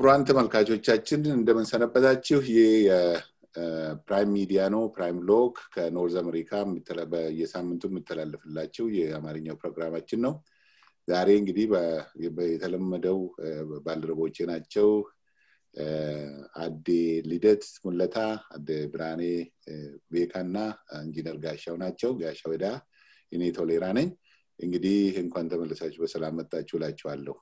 ክቡራን ተመልካቾቻችን እንደምን ሰነበታችሁ የፕራይም ሚዲያ ነው ፕራይምሎግ ከኖርዝ አሜሪካ በየሳምንቱ የምተላለፍላችሁ የአማርኛው ፕሮግራማችን ነው ዛሬ እንግዲህ በተለመደው ባልደረቦቼ ናቸው አዲ ሊደት ሙለታ አዲ ብራኔ ቤካና ኢንጂነር ጋሻው ናቸው ጋሻውዳ እኔ ቶሌራ ነኝ እንግዲህ እንኳን ተመለሳችሁ በሰላም መጣችሁ ላችኋለሁ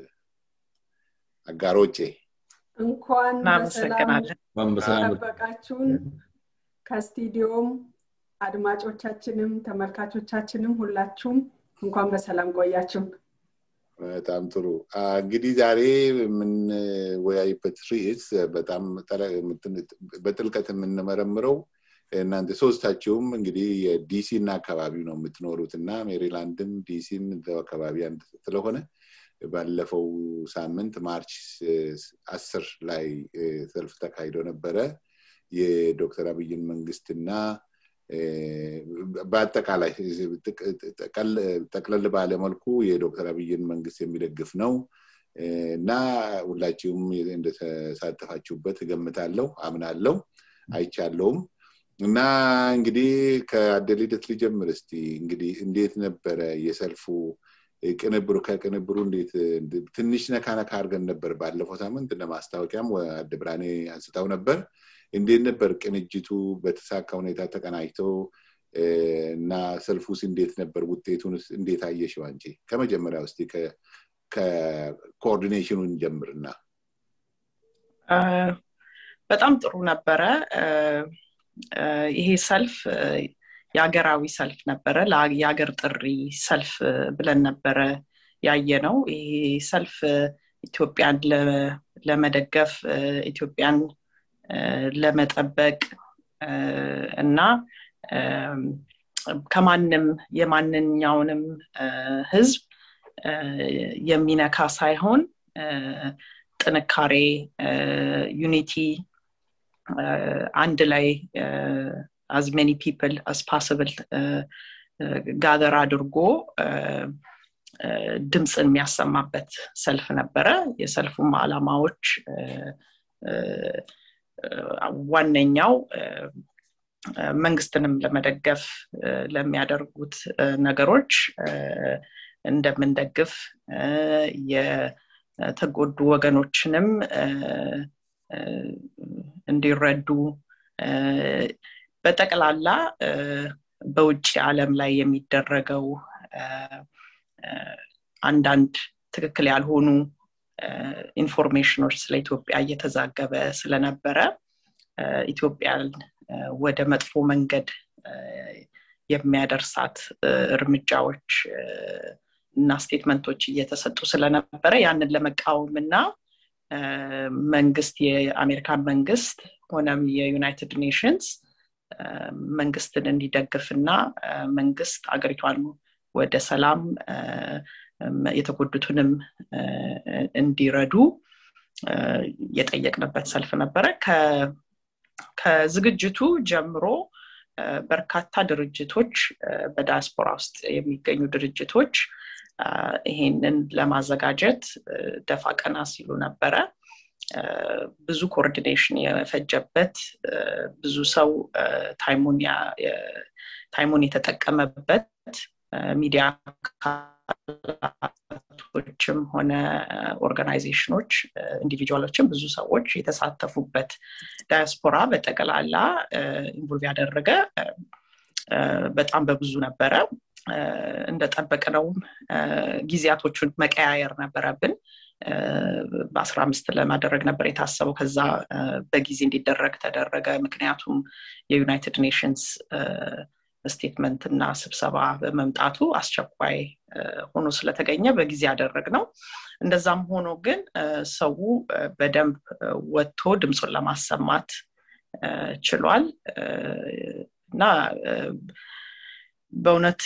አጋሮቼ እንኳን በሰላም ተበቃችሁን ከስቱዲዮም አድማጮቻችንም ተመልካቾቻችንም ሁላችሁም እንኳን በሰላም ቆያችሁ በጣም ጥሩ እንግዲህ ዛሬ ምን ወያይበት ርዕስ በጣም በጥልቀት የምንመረምረው እናንተ ሶስታችሁም እንግዲህ የዲሲ እና አካባቢው ነው የምትኖሩትና ሜሪላንድም ዲሲም አካባቢ አንድ ስለሆነ ባለፈው ሳምንት ማርች 10 ላይ ሰልፍ ተካሂዶ ነበር የዶክተር አብይን መንግስትና በአጠቃላይ ተቀለል ባለ መልኩ የዶክተር አብይን መንግስት የሚደግፍ ነው እና ሁላችሁም እንደተሳተፋችሁበት ገምታለሁ አምናለሁ አይቻለሁም እና እንግዲህ ከአደሊደት ልጀምር እስቲ እንግዲህ እንዴት ነበር የሰልፉ ከቅንብሩ እንዴት ትንሽ ነካነካ አድርገን ነበር ባለፈው ሳምንት ለማስታወቂያም አድብራኔ አንስተው ነበር እንዴት ነበር ቅንጅቱ በተሳካ ሁኔታ ተቀናጅቶ እና ሰልፉስ እንዴት ነበር ውጤቱንስ እንዴት አየሽው አንቺ ከመጀመሪያው እስቲ ከኮኦርዲኔሽኑን ጀምርና በጣም ጥሩ ነበር ይሄ ሰልፍ ያገራዊ ሰልፍ ነበር ለያገር ጥሪ ሰልፍ ብለን ነበር ያየነው ይሄ ሰልፍ ኢትዮጵያን ለመደገፍ ኢትዮጵያን ለመጠበቅ እና ከማንም የማንኛውንም ህዝብ የሚነካ ሳይሆን ጥንካሬ ዩኒቲ አንድ ላይ as many people as possible gather አድርጎ ድምጽን የሚያሰማበት ሰልፍ ነበር የሰልፉም ዓላማዎች ዋነኛው መንግስትንም ለመደገፍ ለሚያደርጉት ነገሮች እንደምንደግፍ የተጎዱ ወገኖችንም እንዲረዱ በተቀላላ በውጭ ዓለም ላይ የሚደረገው አንዳንድ ትክክል ያልሆኑ ኢንፎርሜሽኖች ስለ ኢትዮጵያ እየተዛገበ ስለነበረ ኢትዮጵያን ወደ መጥፎ መንገድ የሚያደርሳት እርምጃዎች እና ስቴትመንቶች እየተሰጡ ስለነበረ ያንን ለመቃወምና መንግስት የአሜሪካን መንግስት ሆነም የዩናይትድ ኔሽንስ መንግስትን እንዲደግፍና መንግስት አገሪቷን ወደ ሰላም የተጎዱትንም እንዲረዱ የጠየቅንበት ሰልፍ ነበር ከዝግጅቱ ጀምሮ በርካታ ድርጅቶች በዲያስፖራ ውስጥ የሚገኙ ድርጅቶች ይሄንን ለማዘጋጀት ደፋቀና ሲሉ ነበር ብዙ ኮኦርዲኔሽን የፈጀበት ብዙ ሰው ታይሙን የተጠቀመበት ሚዲያ ካቶችም ሆነ ኦርጋናይዜሽኖች ኢንዲቪጁዋሎችም ብዙ ሰዎች የተሳተፉበት ዲያስፖራ በተቀላላ ኢንቮልቭ ያደረገ በጣም በብዙ ነበር እንደተጠበቀው ጊዜያቶቹን መቀያየር ነበረብን በ15 ለማድረግ ነበር የታሰበው ከዛ በጊዜ እንዲደረግ ተደረገ ምክንያቱም የዩናይትድ ኔሽንስ ስቴትመንት እና ስብሰባ በመምጣቱ አስቸኳይ ሆኖ ስለተገኘ በጊዜ ያደረግነው እንደዛም ሆኖ ግን ሰው በደንብ ወጥቶ ድምጹን ለማሰማት ችሏል እና በእውነት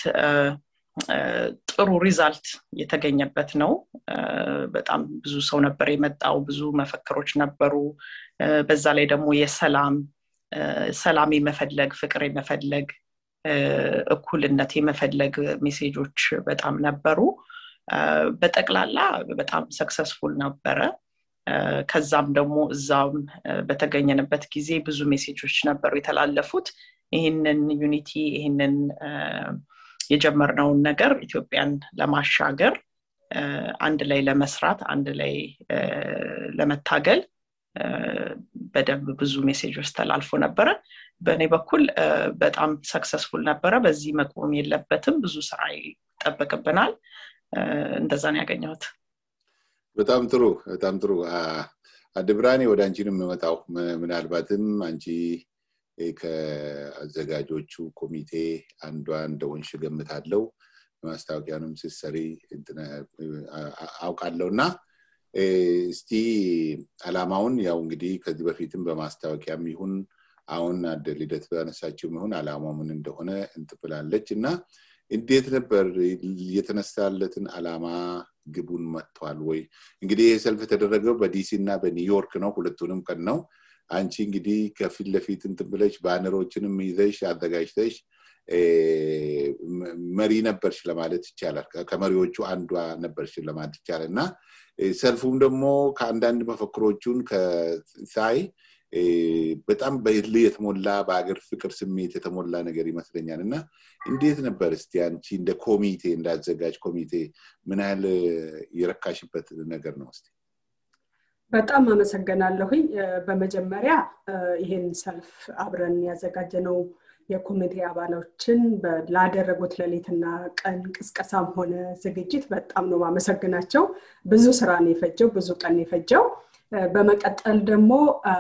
ጥሩ ሪዛልት የተገኘበት ነው በጣም ብዙ ሰው ነበር የመጣው ብዙ መፈክሮች ነበሩ በዛ ላይ ደግሞ የሰላም የመፈለግ ፍቅር የመፈለግ እኩልነት የመፈለግ ሜሴጆች በጣም ነበሩ በተቀላላ በጣም ሰክሰስፉል ነበር ከዛም ደግሞ እዛም በተገኘንበት ጊዜ ብዙ ሜሴጆች ነበሩ የተላለፉት ይሄንን ዩኒቲ ይሄንን የጀመርነውን ነገር ኢትዮጵያን ለማሻገር አንድ ላይ ለመስራት አንድ ላይ ለመታገል በደንብ ብዙ ሜሴጆች ተላልፎ ነበር በእኔ በኩል በጣም ሰክሰስፉል ነበር በዚህ መቆም የለበትም ብዙ ስራ ይጠበቅብናል እንደዛ ነው ያገኘሁት በጣም ጥሩ አድብራኔ ወደ አንቺንም መጣው ምናልባትም አንቺ ከአዘጋጆቹ ኮሚቴ አንዷ እንደሆንሽ ገምታለሁ ማስታወቂያንም ሲሰሪ አውቃለሁና እስቲ አላማውን ያው እንግዲህ ከዚህ በፊትም በማስታወቂያም ይሁን አሁን አደልደት ባነሳችው ይሁን አላማው ምን እንደሆነ እንትብላለችና እንዴት ነበር የተነሳለትን አላማ ግቡን መጥቷል ወይ እንግዲህ ሰልፍ ተደረገው በዲሲ እና በኒውዮርክ ነው ሁለቱንም ቀን ነው አንቺ እንግዲህ ከፊት ለፊት እንትብለሽ ባነሮችንም ይዘሽ አዘጋጅተሽ መሪ ነበርሽ ለማለት ይቻላል ከመሪዎቹ አንዷ ነበርሽ ለማለት ይቻላልና ሰልፉም ደግሞ ከአንዳንድ መፈክሮቹን ከሳይ በጣም በህል የተሞላ በአገር ፍቅር ስሜት የተሞላ ነገር ይመስለኛልና እንዴት ነበር እስቲ አንቺ እንደ ኮሚቴ እንዳዘጋጅ ኮሚቴ ምን ያህል ይረካሽበት ነገር ነው እስቲ በጣም አመሰግናለሁ በመጀመሪያ ይሄን ሰልፍ አብረን ያዘጋጀነው የኮሚቴ አባላችን ላደረጉት ለሊትና ቀን ቅስቀሳም ሆነ ዝግጅት በጣም ነው ማመሰግናቸው ብዙ ስራ ነው የፈጀው ብዙ ቀን ነው የፈጀው በመቀጠል ደግሞ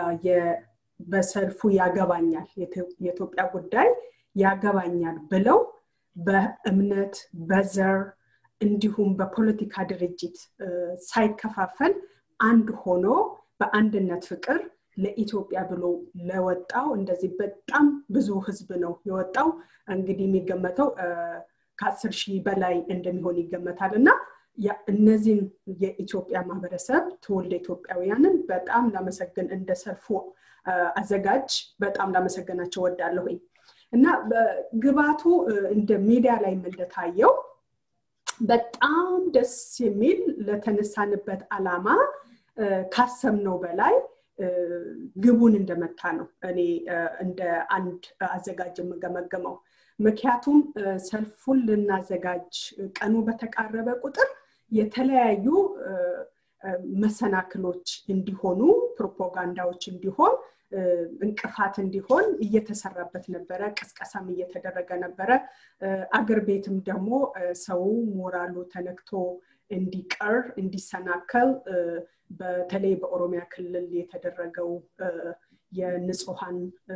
በሰልፉ ያገባኛል የኢትዮጵያ ጉዳይ ያገባኛል ብለው በእምነት በዘር እንዲሁም በፖለቲካ ድርጅት ሳይከፋፈል አንድ ሆኖ በአንድነት ፍቅር ለኢትዮጵያ ብሎ ለወጣው እንደዚህ በጣም ብዙ ህዝብ ነው የወጣው እንግዲህ የሚገመተው ከ10,000 በላይ እንደሚሆን ይገመታልና እነዚህ የኢትዮጵያ ማህበረሰብ ተወልደ ኢትዮጵያውያንን በጣም ለማመሰግን እንደ ሰልፉ አዘጋጅ በጣም ለማመሰግናቸው ወዳለሁ እና ግባቱ እንደ ሚዲያ ላይ እንደታየው በጣም ደስ የሚል ለተነሳንበት አላማ ካሰብነው በላይ ግቡን እንደመታ ነው እኔ እንደ አንድ አዘጋጅ መገመገመው ምክንያቱም ሰልፉን ልናዘጋጅ ቀኑ በተቃረበ ቁጥር የተለያዩ መሰናክሎች እንዲሆኑ ፕሮፓጋንዳዎች እንዲሆን እንቅፋት እንዲሆን እየተሰራበት ነበር ቅስቀሳም እየተደረገ ነበር አገር ቤትም ደግሞ ሰው ሞራሉ ተነክቶ እንዲቀር እንዲሰናከል በተለይ በኦሮሚያ ክልል የተደረገው የንጹሃን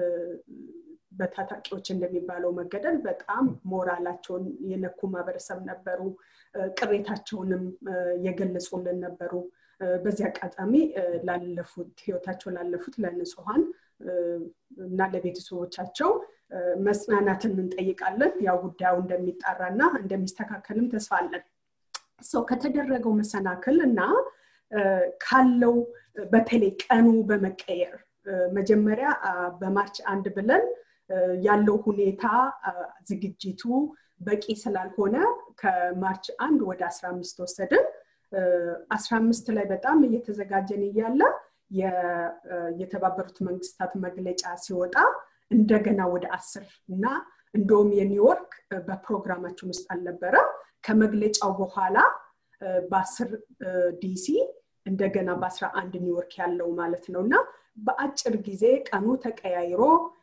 በታጣቂዎች እንደሚባለው መገደል በጣም ሞራላቸውን የነኩ ማህበረሰብ ነበሩ ቅሬታቸውንም የገለጹልን ነበሩ በዚያ አጋጣሚ ላለፉት ህይወታቸው ላለፉት ለንጹሃን እና ለቤተሰቦቻቸው መስናናትን እንጠይቃለን ያው ጉዳዩ እንደሚጣራና እንደሚስተካከልም ተስፋ አለን ከተደረገው መሰናክልና ካለው በተለይ ቀኑ በመቀየር መጀመሪያ በማርች 1 ብለን ያለው ሁኔታ ዝግጅቱ በቂ ስላልሆነ ከማርች 1 ወደ 15 ወሰደን 15 ላይ በጣም እየተዘጋጀን ይያለ የተባበሩት መንግስታት መግለጫ ሲወጣ እንደገና ወደ 10 እና እንደውም የኒውዮርክ በፕሮግራማችን ውስጥ አልነበረ ከመግለጫው በኋላ በ10 ዲሲ እንደገና በ11 ኒውዮርክ ያለው ማለት ነውና በአጭር ጊዜ ቀኑ ተቀያይሮ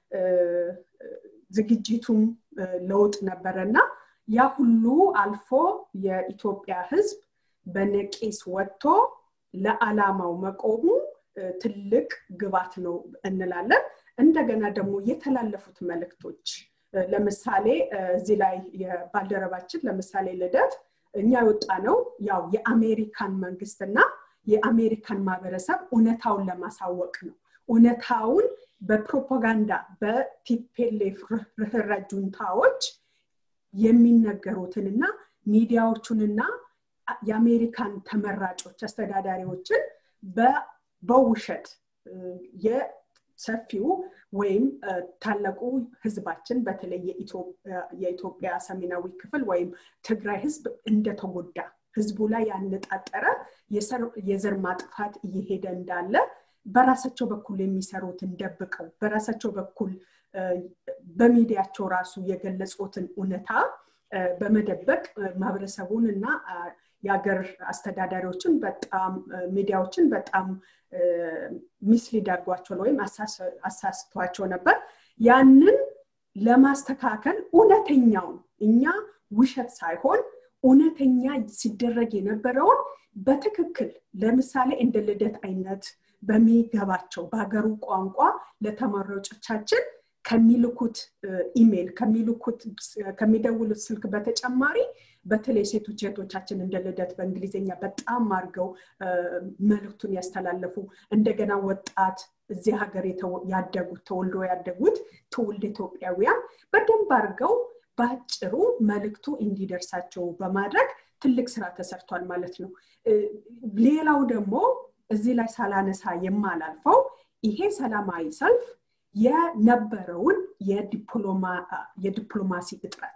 ዝግጅቱም ለውጥ ነበርና ያ ሁሉ አልፎ የኢትዮጵያ ህዝብ በነቂስ ወጥቶ ለዓላማው መቆሙ ትልቅ ግባት ነው እንላለን እንደገና ደግሞ የተላለፉት መልእክቶች ለምሳሌ እዚህ ላይ የባልደረባችን ለምሳሌ ልደት እኛ ወጣ ነው ያው የአሜሪካን መንግስትና የአሜሪካን ማህበረሰብ ኡነታውን ለማሳወቅ ነው ኡነታውን በፕሮፓጋንዳ በቲፒኤልኤፍ ረጅንታዎች የሚነገሩትንና ሚዲያዎቹንና የአሜሪካን ተመራጮች አስተዳዳሪዎችን በውሸት የሰፊው ወይም ታላቁ ህዝባችን በተለይ የኢትዮጵያ ሰሜናዊ ክፍል ወይም ትግራይ ህዝብ እንደተጎዳ ህዝቡ ላይ ያነጣጠረ የዘር ማጥፋት እየሄደ እንዳለ በራሳቸው በኩል የሚሰሩትን ደብቀው በራሳቸው በኩል በሚዲያቸው ራሱ የገለጹትን ኡነታ በመደበቅ ማብረሰቡንና ያገር አስተዳዳሪዎችን በጣም ሚዲያዎችን በጣም ሚስሊድ አድርጓቸው ወይም አሳስቷቸው ነበር ያንን ለማስተካከል ኡነተኛው እኛ ውሸት ሳይሆን ኡነተኛ ሲደረግ የነበረው በትክክል ለምሳሌ እንደ ልደት አይነት በሚገባቸው በአገሩ ቋንቋ ለተመራጮቻችን ከሚልኩት ኢሜል ከሚደውሉት ስልክ በተጨማሪ በተለይ ሴቶቻችን እንደ ልደት በእንግሊዘኛ በጣም አርገው መልእክቱን ያስተላልፉ እንደገና ወጣት እዚህ ሀገር ያደጉት ተወልዶ ያደጉት ትውልድ ኢትዮጵያውያን በደንብ አርገው ባጭሩ መልእክቱ እንዲደርሳቸው በማድረግ ትልቅ ስራ ተሰርቷል ማለት ነው ሌላው ደግሞ እዚህ ላይ ሳላነሳ የማላልፈው ይሄ ሰላማዊ ሰልፍ የነበረውን የዲፕሎማሲ እጥረት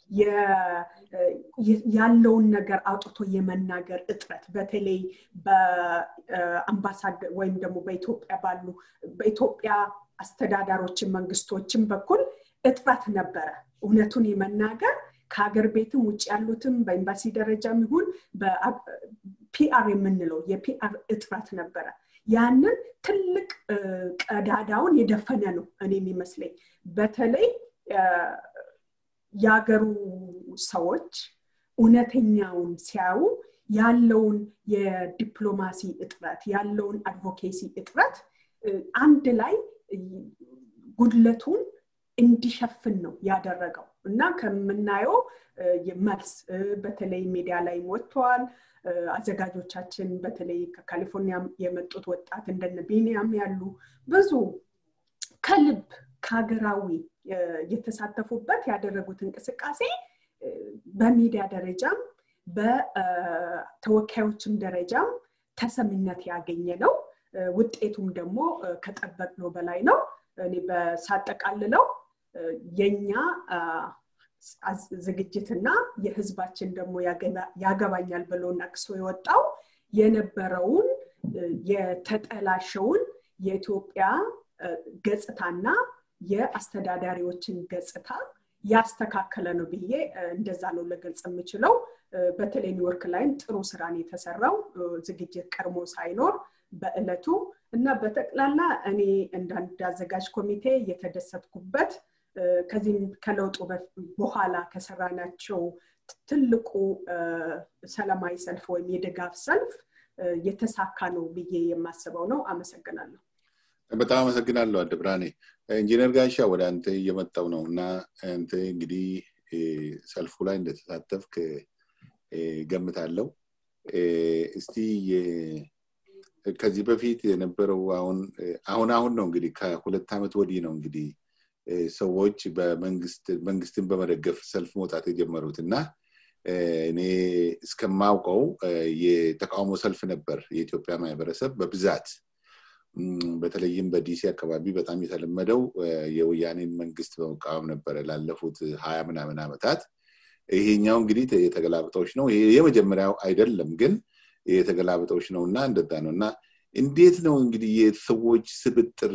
ያለውን ነገር አውጥቶ የመናገር እጥረት በተለይ በአምባሳደር ወይም ደግሞ በኢትዮጵያ አስተዳዳሪዎችን መንግስቶችን በኩል እጥረት ነበረ እውነቱን የመናገር ከሀገር ቤትም ውጭ ያሉትም በኤምባሲ ደረጃም ይሁን በፒአር የምንለው የፒአር እጥረት ነበረ ያንን ትልቅ ቀዳዳውን የደፈነ ነው እኔ የሚመስለኝ በተለይ ያገሩ ሰዎች ኡነተኛውን ሲያዩ ያለውን የዲፕሎማሲ እጥረት ያለውን አድቮኬሲ እጥረት አንድ ላይ ጉድለቱን እንዲሸፍን ነው ያደረገው እና ከምናየው የመልስ በተለይ ሚዲያ ላይ ወጥቷል አዘጋጆቻችን በተለይ ከካሊፎርኒያ የመጡት ወጣት እንደነ ቢኒያም ያሉ ብዙ ከልብ ከሀገራዊ የተሳተፉበት ያደረጉት እንቅስቃሴ በሚዲያ ደረጃም በተወካዮችም ደረጃም ተሰሚነት ያገኘ ነው ውጤቱም ደግሞ ከጠበቅነው በላይ ነው እኔ በሳጠቃልለው የኛ ዝግጅትና የህዝባችን ደግሞ ያገባኛል ብሎ ነክሶ የወጣው የነበረውን የተጠላሸውን የኢትዮጵያ ገጽታና የአስተዳዳሪዎችን ገጽታ ያስተካከለ ነው ብዬ እንደዛ ነው ለገልጽ የምችለው በተለይ ኒውዮርክ ላይም ጥሩ ስራን የተሰራው ዝግጅት ቀርሞ ሳይኖር በእለቱ እና በተቅላላ እኔ እንዳዘጋጅ ኮሚቴ የተደሰትኩበት ከዚህም ከለውጡ በኋላ ከሰራናቸው ትልቁ ሰላማዊ ሰልፍ ወይም የድጋፍ ሰልፍ የተሳካ ነው ብዬ የማስበው ነው አመሰግናለሁ በጣም አመሰግናለሁ አድብራኔ ኢንጂነር ጋሻ ወደ አንተ እየመጣው ነውና አንተ እንግዲህ ሰልፉ ላይ እንደተሳተፍክ ገምታለሁ እስቲ ከዚህ በፊት የነበረው አሁን ነው እንግዲህ ከሁለት አመት ወዲህ ነው እንግዲህ ሰዎች መንግስትን በመደገፍ ሰልፍ መውጣት የጀመሩትና እኔ እስከማውቀው የተቃውሞ ሰልፍ ነበር የኢትዮጵያ ማህበረሰብ በብዛት በተለይም በዲሲ አካባቢ በጣም የተለመደው የወያኔን መንግስት በመቃወም ነበር ላለፉት 20 ምናምን አመታት ይሄኛው እንግዲህ የተገላብጦች ነው ይሄ የመጀመሪያው አይደለም ግን የተገላብጦች ነውና እንደዛ ነውና እንዴት ነው እንግዲህ የሰዎች ስብጥር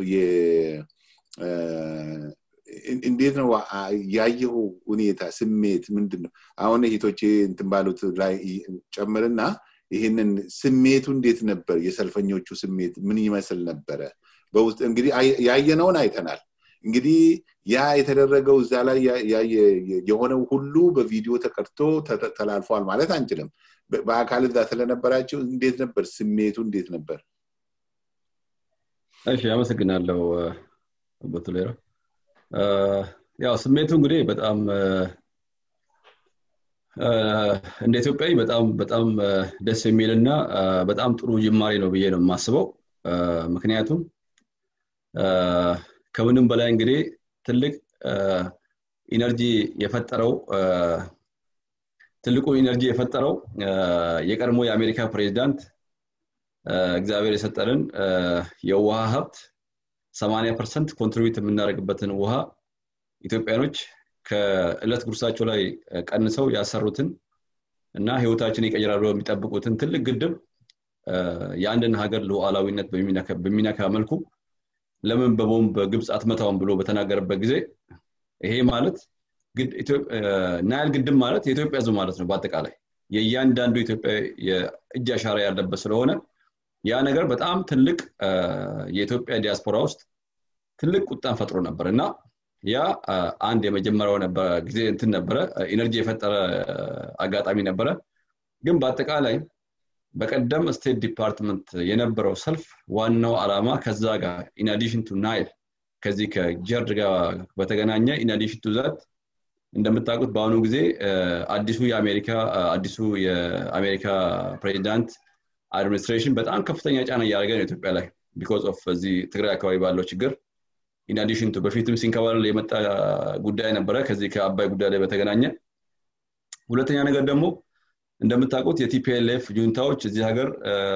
እንዴት ነው ያየው ሁኔታ ስሜት ምንድነው አሁን እህቶቼ እንትን ባሉት ላይ ጨምርና ይሄንን ስሜቱ እንዴት ነበር የሰልፈኞቹ ስሜት ምን ይመስል ነበር በውስጥ እንግዲህ ያየነውን አይተናል እንግዲህ ያ የተደረገው እዛ ላይ የሆነው ሁሉ በቪዲዮ ተቀርቶ ተላልፏል ማለት አንችልም በአካል እዛ ስለነበራችሁ እንዴት ነበር ስሜቱ እንዴት ነበር እሺ አመሰግናለሁ በተለይ ያው ስሜቱ እንግዲህ በጣም እንደ ኢትዮጵያዊ በጣም ደስ የሚልና በጣም ጥሩ ጅማሬ ነው ብዬ ነው የማስበው ምክንያቱም ከምንም በላይ እንግዲህ ትልቅ ኢነርጂ የፈጠረው የቀድሞ የአሜሪካ ፕሬዝዳንት እግዚአብሔር የሰጠልን የውሃ ሀብት 80% ኮንትሪቢዩት የምናደርግበትን ውሃ ኢትዮጵያኖች ከእለት ጉርሳቸው ላይ ቀንሰው ያሰሩትን እና ህይወታችን ይቀየራሉ የሚጠብቁትን ትልቅ ግድብ የአንድን ሀገር ሉዓላዊነት በሚነካ መልኩ ለምን በቦምብ ግብጽ አትመታውም ብሎ በተናገረበት ጊዜ ይሄ ማለት ናይል ግድብ ማለት የኢትዮጵያ ህዝብ ማለት ነው በአጠቃላይ የእያንዳንዱ ኢትዮጵያ የእጅ አሻራ ያለበት ስለሆነ ያ ነገር በጣም ትልቅ የኢትዮጵያ ዲያስፖራ ውስጥ ትልቅ ቁጣን ፈጥሮ ነበርና ያ አንድ የመጀመሪያው ነበር ጊዜ እንትን ነበር ኢነርጂ የፈጠረ አጋጣሚ ነበር ግን በአጠቃላይ በቀደም ስቴት ዲፓርትመንት የነበረው ሰልፍ ዋናው አላማ ከዛ ጋር in addition to Nile ከዚህ ከጀርድ ጋር በተገናኘ in addition to that እንደምታውቁት በአሁኑ ጊዜ አዲሱ የአሜሪካ ፕሬዚዳንት አድሚኒስትሬሽን በጣም ከፍተኛ ጫና ያደረገ ነው ኢትዮጵያ ላይ because of እዚህ ትግራይ አካባቢ ባለው ችግር in addition to በፊትም ሲንከባለል የመጣ ጉዳይ ነበር ከዚህ ከአባይ ጉዳይ ላይ በተገናኘ ሁለተኛ ነገር ደግሞ እንደምታውቁት የቲፒኤልኤፍ ጁንታዎች እዚህ ሀገር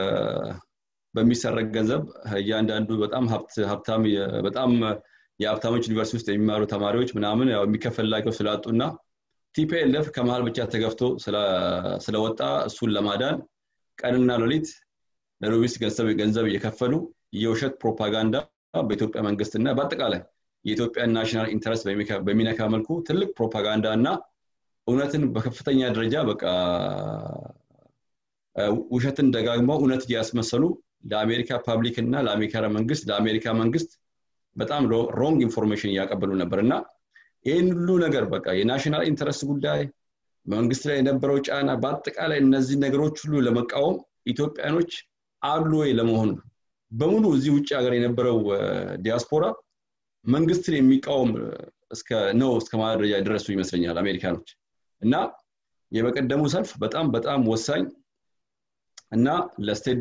በሚሰረቅ ገንዘብ ያንዳንዱ በጣም ሀብታም በጣም የሀብታሞች ዩኒቨርሲቲ ውስጥ የሚማሩ ተማሪዎች ምናምን ያው የሚከፈላቸው ስላጡና ቲፒኤልኤፍ ከመሃል ብቻ ተገፍቶ ስለወጣ እሱን ለማዳን ቀንና ሌሊት ለሎቢስት ገንዘብ እየከፈሉ የውሸት ፕሮፓጋንዳ በኢትዮጵያ መንግስትና በአጠቃላይ የኢትዮጵያ ናሽናል ኢንተረስት በሚነካ መልኩ ትልቅ ፕሮፓጋንዳና እውነትን በከፍተኛ ደረጃ በቃ ውሸትን ደጋግመው እውነት ያስመሰሉ ለአሜሪካ ፐብሊክ እና ለአሜሪካ መንግስት በጣም ሮንግ ኢንፎርሜሽን ያቀበሉ ነበርና ይሄን ሁሉ ነገር በቃ የናሽናል ኢንተረስት ጉዳይ መንግስት ላይ የነበረው ጫና በአጠቃላይ እነዚህ ነገሮች ሁሉ ለመቃወም ኢትዮጵያኖች አሉ ወይ ለመሆኑ በሙሉ እዚህ ውጪ ሀገር የነበረው ዲያስፖራ መንግስትን የሚቃወም እስከ ማለት ደረጃ ደረሱ ይመስለኛል አሜሪካኖች እና የበቀደሙ ሰልፍ በጣም ወሳኝ እና ለስቴት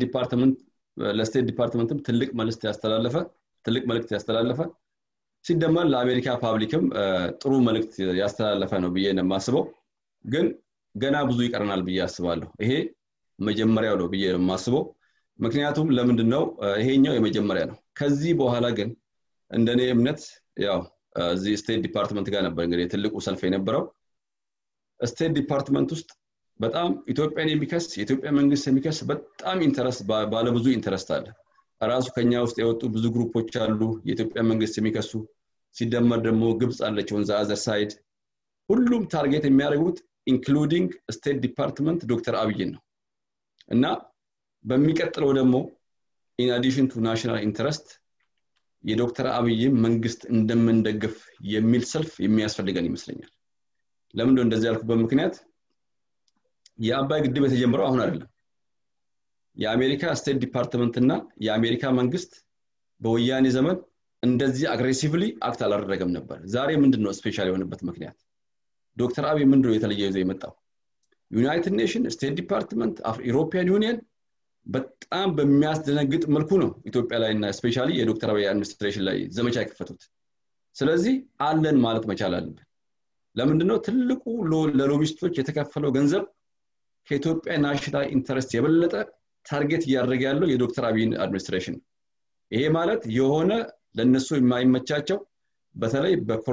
ዲፓርትመንትም ትልቅ መልእክት ያስተላለፈ ሲደመር ለአሜሪካ ፐብሊክም ጥሩ መልእክት ያስተላለፈ ነው ብዬ ነው የማስበው ግን ገና ብዙ ይቀርናል ብዬ አስባለሁ ይሄ መጀመሪያው ነው ብዬ ነው የማስበው ምክንያቱም ለምንድነው ይሄኛው የመጀመሪያ ነው ከዚህ በኋላ ግን እንደኔ እምነት ያው እዚህ ስቴት ዲፓርትመንት ጋር ነበር እንግዲህ ትልቁ ሰልፍ የነበረው ስቴት ዲፓርትመንት ውስጥ በጣም ኢትዮጵያን የሚከስ የኢትዮጵያ መንግስት የሚከስ በጣም ኢንተረስት ባለ ብዙ ኢንተረስት አለ ራሱ ከኛ ውስጥ የወጡ ብዙ ግሩፖች አሉ የኢትዮጵያ መንግስት የሚከሱ ሲደመር ደግሞ ግብጽ አለች on the other side ሁሉም ታርጌት የሚያደርጉት ኢንክሉዲንግ ስቴት ዲፓርትመንት ዶክተር አብይን ነው እና በሚቀጥለው ደግሞ in addition to national interest የዶክተር አብይ መንግስት እንደምንደግፍ የሚል ሰልፍ የሚያስፈልገን ይመስለኛል ለምን እንደዚህ ያልኩበት ምክንያት የአባይ ግድብ የተጀመረው አሁን አይደለም የአሜሪካ ስቴት ዲፓርትመንት እና የአሜሪካ መንግስት በወያኔ ዘመን እንደዚህ አግሬሲቭሊ አክት አላደረገም ነበር ዛሬ ምንድነው ስፔሻል የሆነበት ምክንያት ዶክተር አብይ ምንድነው የተለየ ይዞ የመጣው ዩናይትድ ኔሽን ስቴት ዲፓርትመንት ዩሮፒያን ዩኒየን በጣም በሚያስደነግጥ መልኩ ነው ኢትዮጵያ ላይ እና ስፔሻሊ የዶክተር አብይ አድሚኒስትሬሽን ላይ ዘመቻ የከፈቱት ስለዚህ አለን ማለት መቻል አለብን ለምንድነው ትልቁ ለሎቢስቶች የተከፈለው ገንዘብ ከኢትዮጵያ ናሽናል ኢንተረስት የበለጠ ታርጌት ያደረገ ያለው የዶክተር አብይ አድሚኒስትሬሽን ይሄ ማለት የሆነ ለነሱ የማይመቻቸው በተለይ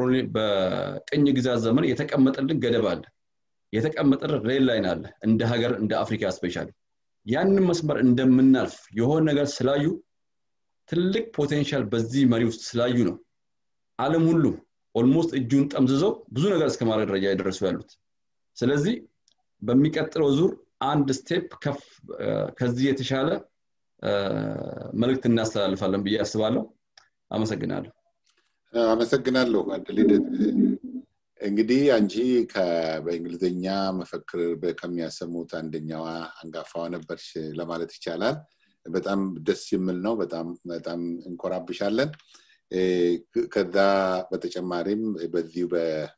በቅኝ ግዛት ዘመን የተቀመጠልን ገደብ አለ የተቀመጠልን ሬል ላይን አለ እንደ ሀገር እንደ አፍሪካ ስፔሻሊ ያንን መስመር እንደምናልፍ የሆነ ነገር ስላዩ ትልቅ ፖቴንሻል በዚህ መሪ ውስጥ ስላዩ ነው ዓለም ሁሉ ኦልሞስት እጁን ጠምዝዘው ብዙ ነገር እስከማድረግ ደረጃ ያደረሱ ያሉት ስለዚህ በሚቀጥለው ዙር አንድ ስቴፕ ከዚህ የተሻለ መልእክት እናስተላልፋለን ብዬ አስባለሁ አመሰግናለሁ አድሊደት እንግዲህ አንጂ በእንግሊዘኛ መፈክር ከሚያሰሙት አንደኛዋ አንጋፋዋ ነበርሽ ለማለት ይቻላል በጣም ደስ የሚል ነው በጣም እንቆራብሻለን ከዛ በተጨማሪም በዚሁ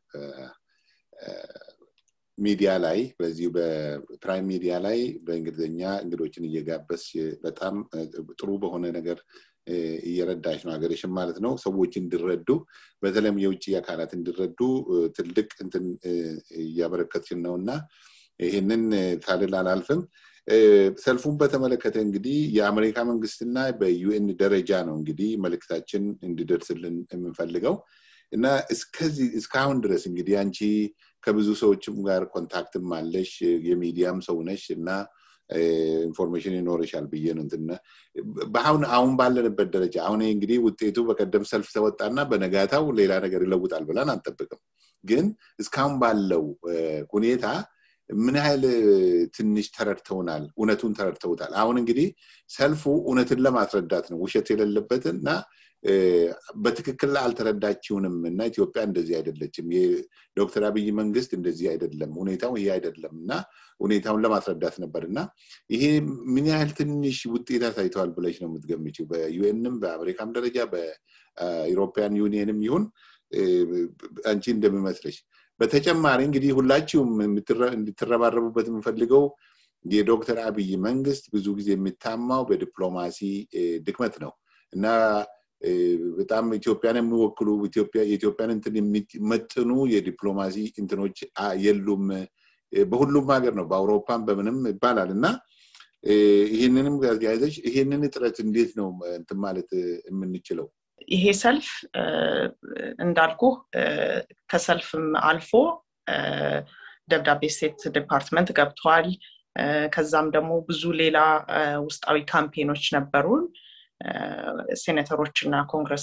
ሚዲያ ላይ በዚሁ በፕራይም ሚዲያ ላይ በእንግሊዘኛ እንግዶችን እየጋበስ በጣም ጥሩ በሆነ ነገር እየረዳሽ ነው ሀገርሽን ማለት ነው ሰዎች እንዲረዱ በተለይም የውጭ አካላት እንዲረዱ ትልቅ እንትን ያበረከትሽ ነውና ይሄንን ታልል አላልፍም ሰልፉን በተመለከተ እንግዲህ የአሜሪካ መንግስትና በዩኤን ደረጃ ነው እንግዲህ መልእክታችን እንዲደርስልን የምንፈልገው እና እስካሁን ድረስ እንግዲህ አንቺ ከብዙ ሰዎችም ጋር ኮንታክትም አለሽ የሚዲያም ሰው ነሽ እና ኢንፎርሜሽን ይኖርሻል ብዬ ነው እንትና አሁን ባለንበት ደረጃ አሁን እንግዲህ ውጤቱ በቀደም ሰልፍ ተወጣና በነጋታው ሌላ ነገር ይለውጣል ብለን አንጠብቅም ግን እስካሁን ባለው ሁኔታ ምን ያህል ትንሽ ተረድተውናል እውነቱን ተረድተውታል አሁን እንግዲህ ሰልፉ እውነትን ለማስረዳት ነው ውሸት የሌለበትና በትክክል አልተረዳችውንምና ኢትዮጵያ እንደዚህ አይደለችም የዶክተር አብይ መንግስት እንደዚህ አይደለም ሁኔታው ይሄ አይደለምና ሁኔታውን ለማስረዳት ነበርና ይሄ ምን ያህል ትንሽ ውጤት ታይቷል ብለሽ ነው የምትገምጪው በዩኤንም በአሜሪካም ደረጃ በዩሮፒያን ዩኒየንም ይሁን አንቺ እንደሚመስልሽ በተጨማሪ እንግዲህ ሁላችሁም እንድትረባረቡበት የምፈልገው የዶክተር አብይ መንግስት ብዙ ጊዜ የሚታማው በዲፕሎማሲ ድክመት ነው እና በጣም ኢትዮጵያን የሚወክሉ የኢትዮጵያን እንትን የሚመጥኑ የዲፕሎማሲ እንትኖች የሉም በሁሉም ሀገር ነው በአውሮፓም በምንም ይባላልና ይሄንንም ጋዜጣዎች ይሄንን ጥረት እንዴት ነው እንትን ማለት የምንችለው ይሄ ሰልፍ እንዳልኩ ከሰልፍም አልፎ ደብዳቤ ስቴት ዲፓርትመንት ገብቷል ከዛም ደግሞ ብዙ ሌላ ውስጣዊ ካምፔኖች ነበሩን ሴኔተሮችና ኮንግረስ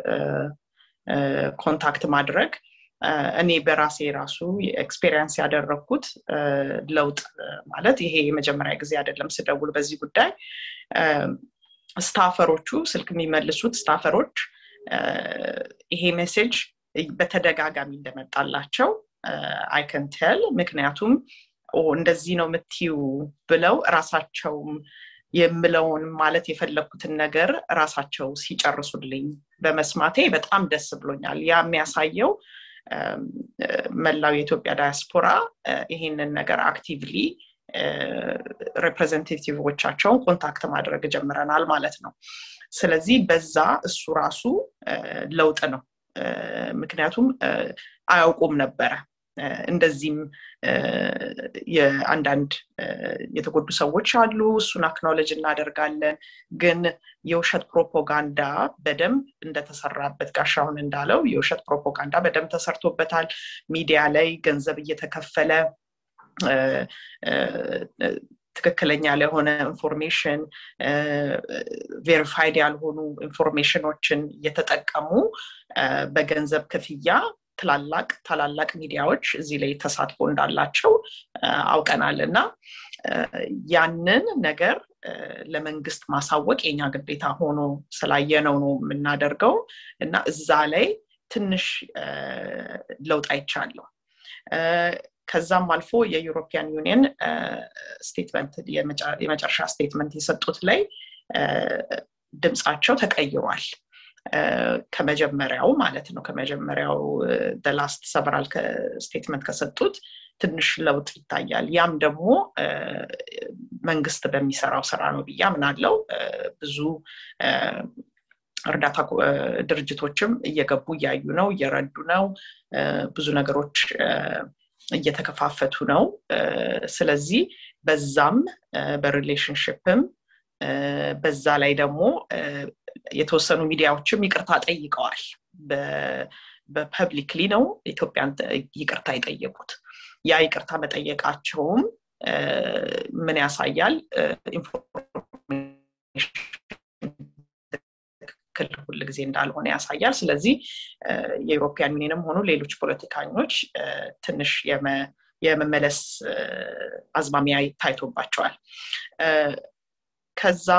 ኮንታክት ማድረግ እኔ በራሴ ራሱ ኤክስፒሪየንስ ያደረኩት ለውጥ ማለት ይሄ የመጀመሪያ ጊዜ አይደለም ስደውል በዚህ ጉዳይ ስታፈሮቹ ስልክ የሚመልሱት ስታፈሮች ይሄ ሜሴጅ በተደጋጋሚ እንደመጣላቸው I can tell ምክንያቱም እንደዚህ ነው የምትዩ ብለው ራሳቸው የምለውን ማለት የፈለኩትን ነገር ራሳቸው ሲጨርሱልኝ በመስማቴ በጣም ደስ ብሎኛል ያ የሚያሳየው መላው የኢትዮጵያ ዳያስፖራ ይሄንን ነገር አክቲቭሊ ሪፕሬዘንቴቲቭዎቻቸው ኮንታክት ማድረግ ጀምረናል ማለት ነው ስለዚህ በዛ እሱ ራሱ ለውጥ ነው ምክንያቱም አያውቁም ነበር እንደዚህም የአንዳንድ የተጎዱ ሰዎች አሉ እሱን አክኖሌጅ እናደርጋለን ግን የውሸት ፕሮፓጋንዳ በደንብ እንደተሰራበት ጋሻውን እንዳለው የውሸት ፕሮፓጋንዳ በደንብ ተሰርቶበታል ሚዲያ ላይ ገንዘብ እየተከፈለ ትክክለኛ ለሆነ ኢንፎርሜሽን ቬሪፋይድ ያልሆኑ ኢንፎርሜሽኖችን እየተጠቀሙ በገንዘብ ክፍያ ታላላቅ ሚዲያዎች እዚህ ላይ ተሳትፎ እንዳላቸው አውቀናልና ያንን ነገር ለመንግስት ማሳወቅ የኛ ግዴታ ሆኖ ስላየነው ነው የምናደርገው እና እዛ ላይ ትንሽ ለውጥ አይቻለሁ ከዛም አልፎ የዩሮፒያን ዩኒየን ስቴትመንት የመጨረሻ ስቴትመንት የሰጡት ላይ ድምጻቸው ተቀይሯል ከመጀመሪያው ማለት ነው ከመጀመሪያው the last several statement ከሰጡት ትንሽ ለውጥ ይታያል ያም ደግሞ መንግስት በሚሰራው ስራ ነው ብያምናለው ብዙ እርዳታ ድርጅቶችም እየገቡ ያዩ ነው እየረዱ ነው ብዙ ነገሮች እየተከፋፈቱ ነው ስለዚህ በዛም በሪሌሽንሺፕም በዛ ላይ ደግሞ የተወሰኑ ሚዲያዎችም ይቅርታ ጠይቀዋል በፐብሊክሊ ነው ኢትዮጵያን ይቅርታ ይጠየቁት ያ ይቅርታ መጠየቃቸውም ምን ያሳያል ኢንፎርሜሽን ሁሉ ጊዜ እንዳልሆነ ያሳያል ስለዚህ የዩሮፒያን ዩኒየንም ሆኖ ሌሎች ፖለቲካኞች ትንሽ የመመለስ አዝማሚያ ታይቶባቸዋል ከዛ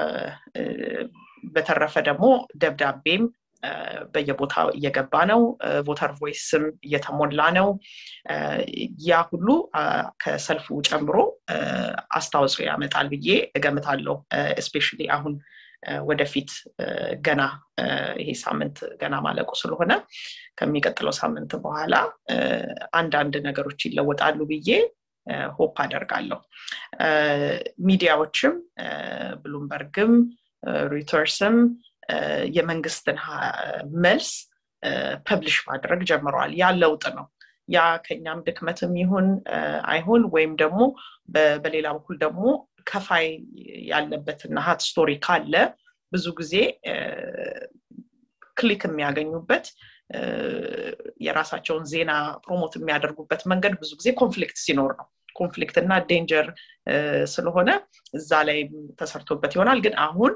በተረፈ ደግሞ ደብዳቤም በየቦታው እየገባ ነው ቮተር ቮይስም እየተሞላ ነው ያ ሁሉ ከሰልፉ ጨምሮ አስተዋጽኦ ያመጣል ብዬ እገምታለሁ especially አሁን ወደፊት ገና ይሄ ሳምንት ገና ማለቁ ስለሆነ ከሚቀጥለው ሳምንት በኋላ አንዳንድ ነገሮች ይለወጣሉ ብዬ ሆፕ አደርጋለሁ ሚዲያዎችም ብሉምበርግም ሪተርስም የመንግስትን መልስ ፐብሊሽ ማድረግ ጀምረዋል ያ ለውጥ ነው ያ ከኛም ድክመትም ይሁን አይሁን ወይም ደግሞ በሌላ በኩል ደግሞ ከፋይ ያለበትና ሀት ስቶሪ ካለ ብዙ ጊዜ ክሊክ የሚያገኙበት የራሳቸውን ዜና ፕሮሞት የሚያደርጉበት መንገድ ብዙ ጊዜ ኮንፍሊክት ሲኖር ነው ኮንፍሊክት እና ዴንጀር ስለሆነ እዛ ላይ ተሰርቶበት ይሆናል ግን አሁን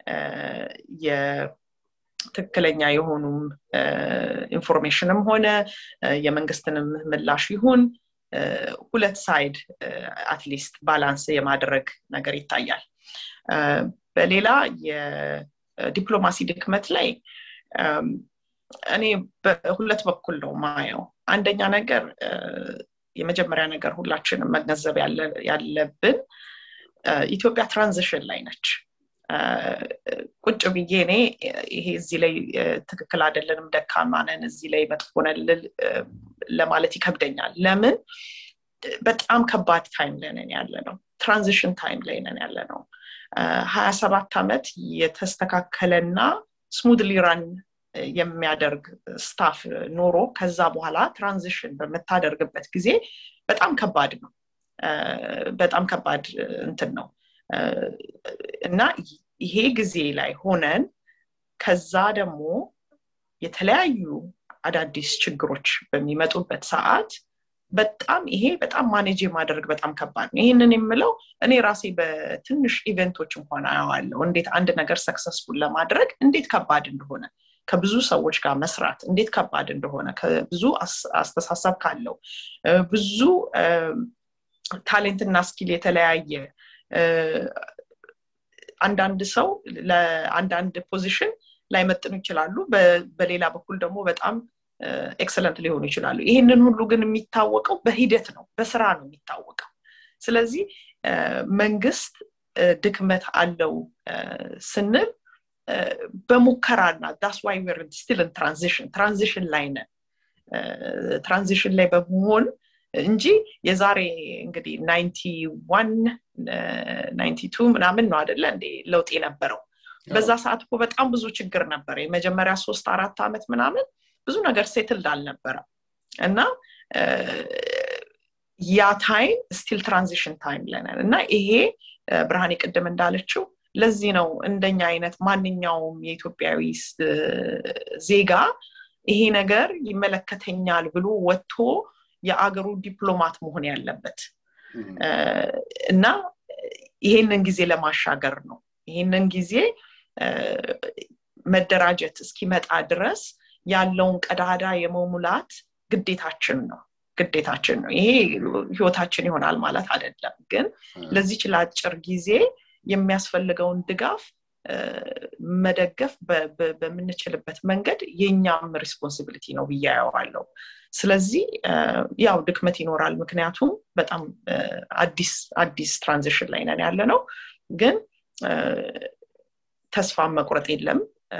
የትክክለኛ የሆኑ ኢንፎርሜሽንም ሆነ የመንግስትንም ምላሽ ይሁን ሁለት ሳይድ አትሊስት ባላንስ የማድረግ ነገር ይታያል በሌላ የዲፕሎማሲ ድክመት ላይ እኔ በሁለት በኩል ነው ማየው አንደኛ ነገር የመጀመሪያ ነገር ሁላችንም መገንዘብ ያለብን ኢትዮጵያ ትራንዚሽን ላይ ነች ቁጭ ብዬ እኔ ይሄ እዚህ ላይ ትክክል አይደለንም ደካማ ነን እዚህ ላይ መጥፎ ነን ለማለት ይከብደኛል ለምን በጣም ከባድ ታይም ላይ ነን ያለነው ትራንዚሽን ታይም ላይ ነን ያለነው 27 አመት የተስተካከለና ስሙዝሊ ራን የሚያደርግ ስታፍ ኖሮ ከዛ በኋላ ትራንዚሽን በመታደርግበት ጊዜ በጣም ከባድ ነው በጣም ከባድ እንትን ነው እና ይሄ ጊዜ ላይ ሆነን ከዛ ደግሞ የተለያዩ አዳዲስ ችግሮች በሚመጡበት ሰዓት በጣም ማኔጅ ማድረግ በጣም ከባድ ነው ይሄንን የምለው እኔ ራሴ በትንሽ ኢቨንቶች እንኳን አያዋለሁ እንዴት አንድ ነገር ሰክሰስፉል ለማድረግ እንዴት ከባድ እንደሆነ ከብዙ ሰዎች ጋር መስራት እንዴት ከባድ እንደሆነ ከብዙ አስተሳሰብ ካለው ብዙ ታሌንት እና ስኪል የተለያየ አንዳንድ ሰው ለአንዳንድ ፖዚሽን ላይ መጥኑ ይችላሉ በሌላ በኩል ደግሞ በጣም ኤክሰለንት ሊሆኑ ይችላሉ ይሄንን ሁሉ ግን የሚታወቀው በሂደት ነው በስራ ነው የሚታወቀው ስለዚህ መንግስት ድክመት አለው ስንል በሙከራና that's why we're still in transition line transition ላይ በመሆን እንጂ የዛሬ እንግዲህ 91 92 ምናምን ነው አይደለ እንዴ ለውጥ የነበረው በዛ ሰዓት እኮ በጣም ብዙ ችግር ነበር የመጀመሪያ 3-4 አመት ምናምን ብዙ ነገር ሴትልድ አልነበረ እና ያ ታይም ስቲል ትራንዚሽን ታይም ለናል እና ይሄ ብርሃኔ ቀደም እንዳለችው ለዚህ ነው እንደኛ አይነት ማንኛውም የኢትዮጵያዊ ዜጋ ይሄ ነገር ይመለከተኛል ብሎ ወጥቶ የአገሩ ዲፕሎማት መሆን ያለበት እና ይሄንን ጊዜ ለማሻገር ነው ይሄንን ጊዜ መደራጀት እስኪመጣ ድረስ ያለውን ቀዳዳ የመሙላት ግዴታችን ነው ይሄ ህይወታችን ይሆናል ማለት አይደለም ግን ለዚህ ችላጭር ጊዜ የሚያስፈልገውን ድጋፍ መደገፍ በመንችልበት መንገድ የኛም ሪስፖንሲቢሊቲ ነው ብያያዋለሁ ስለዚህ ያው ድክመት ይኖራል ምክንያቱም በጣም አዲስ ትራንዚሽን ላይ ነን ያለነው ግን ተስፋ መቁረጥ የለም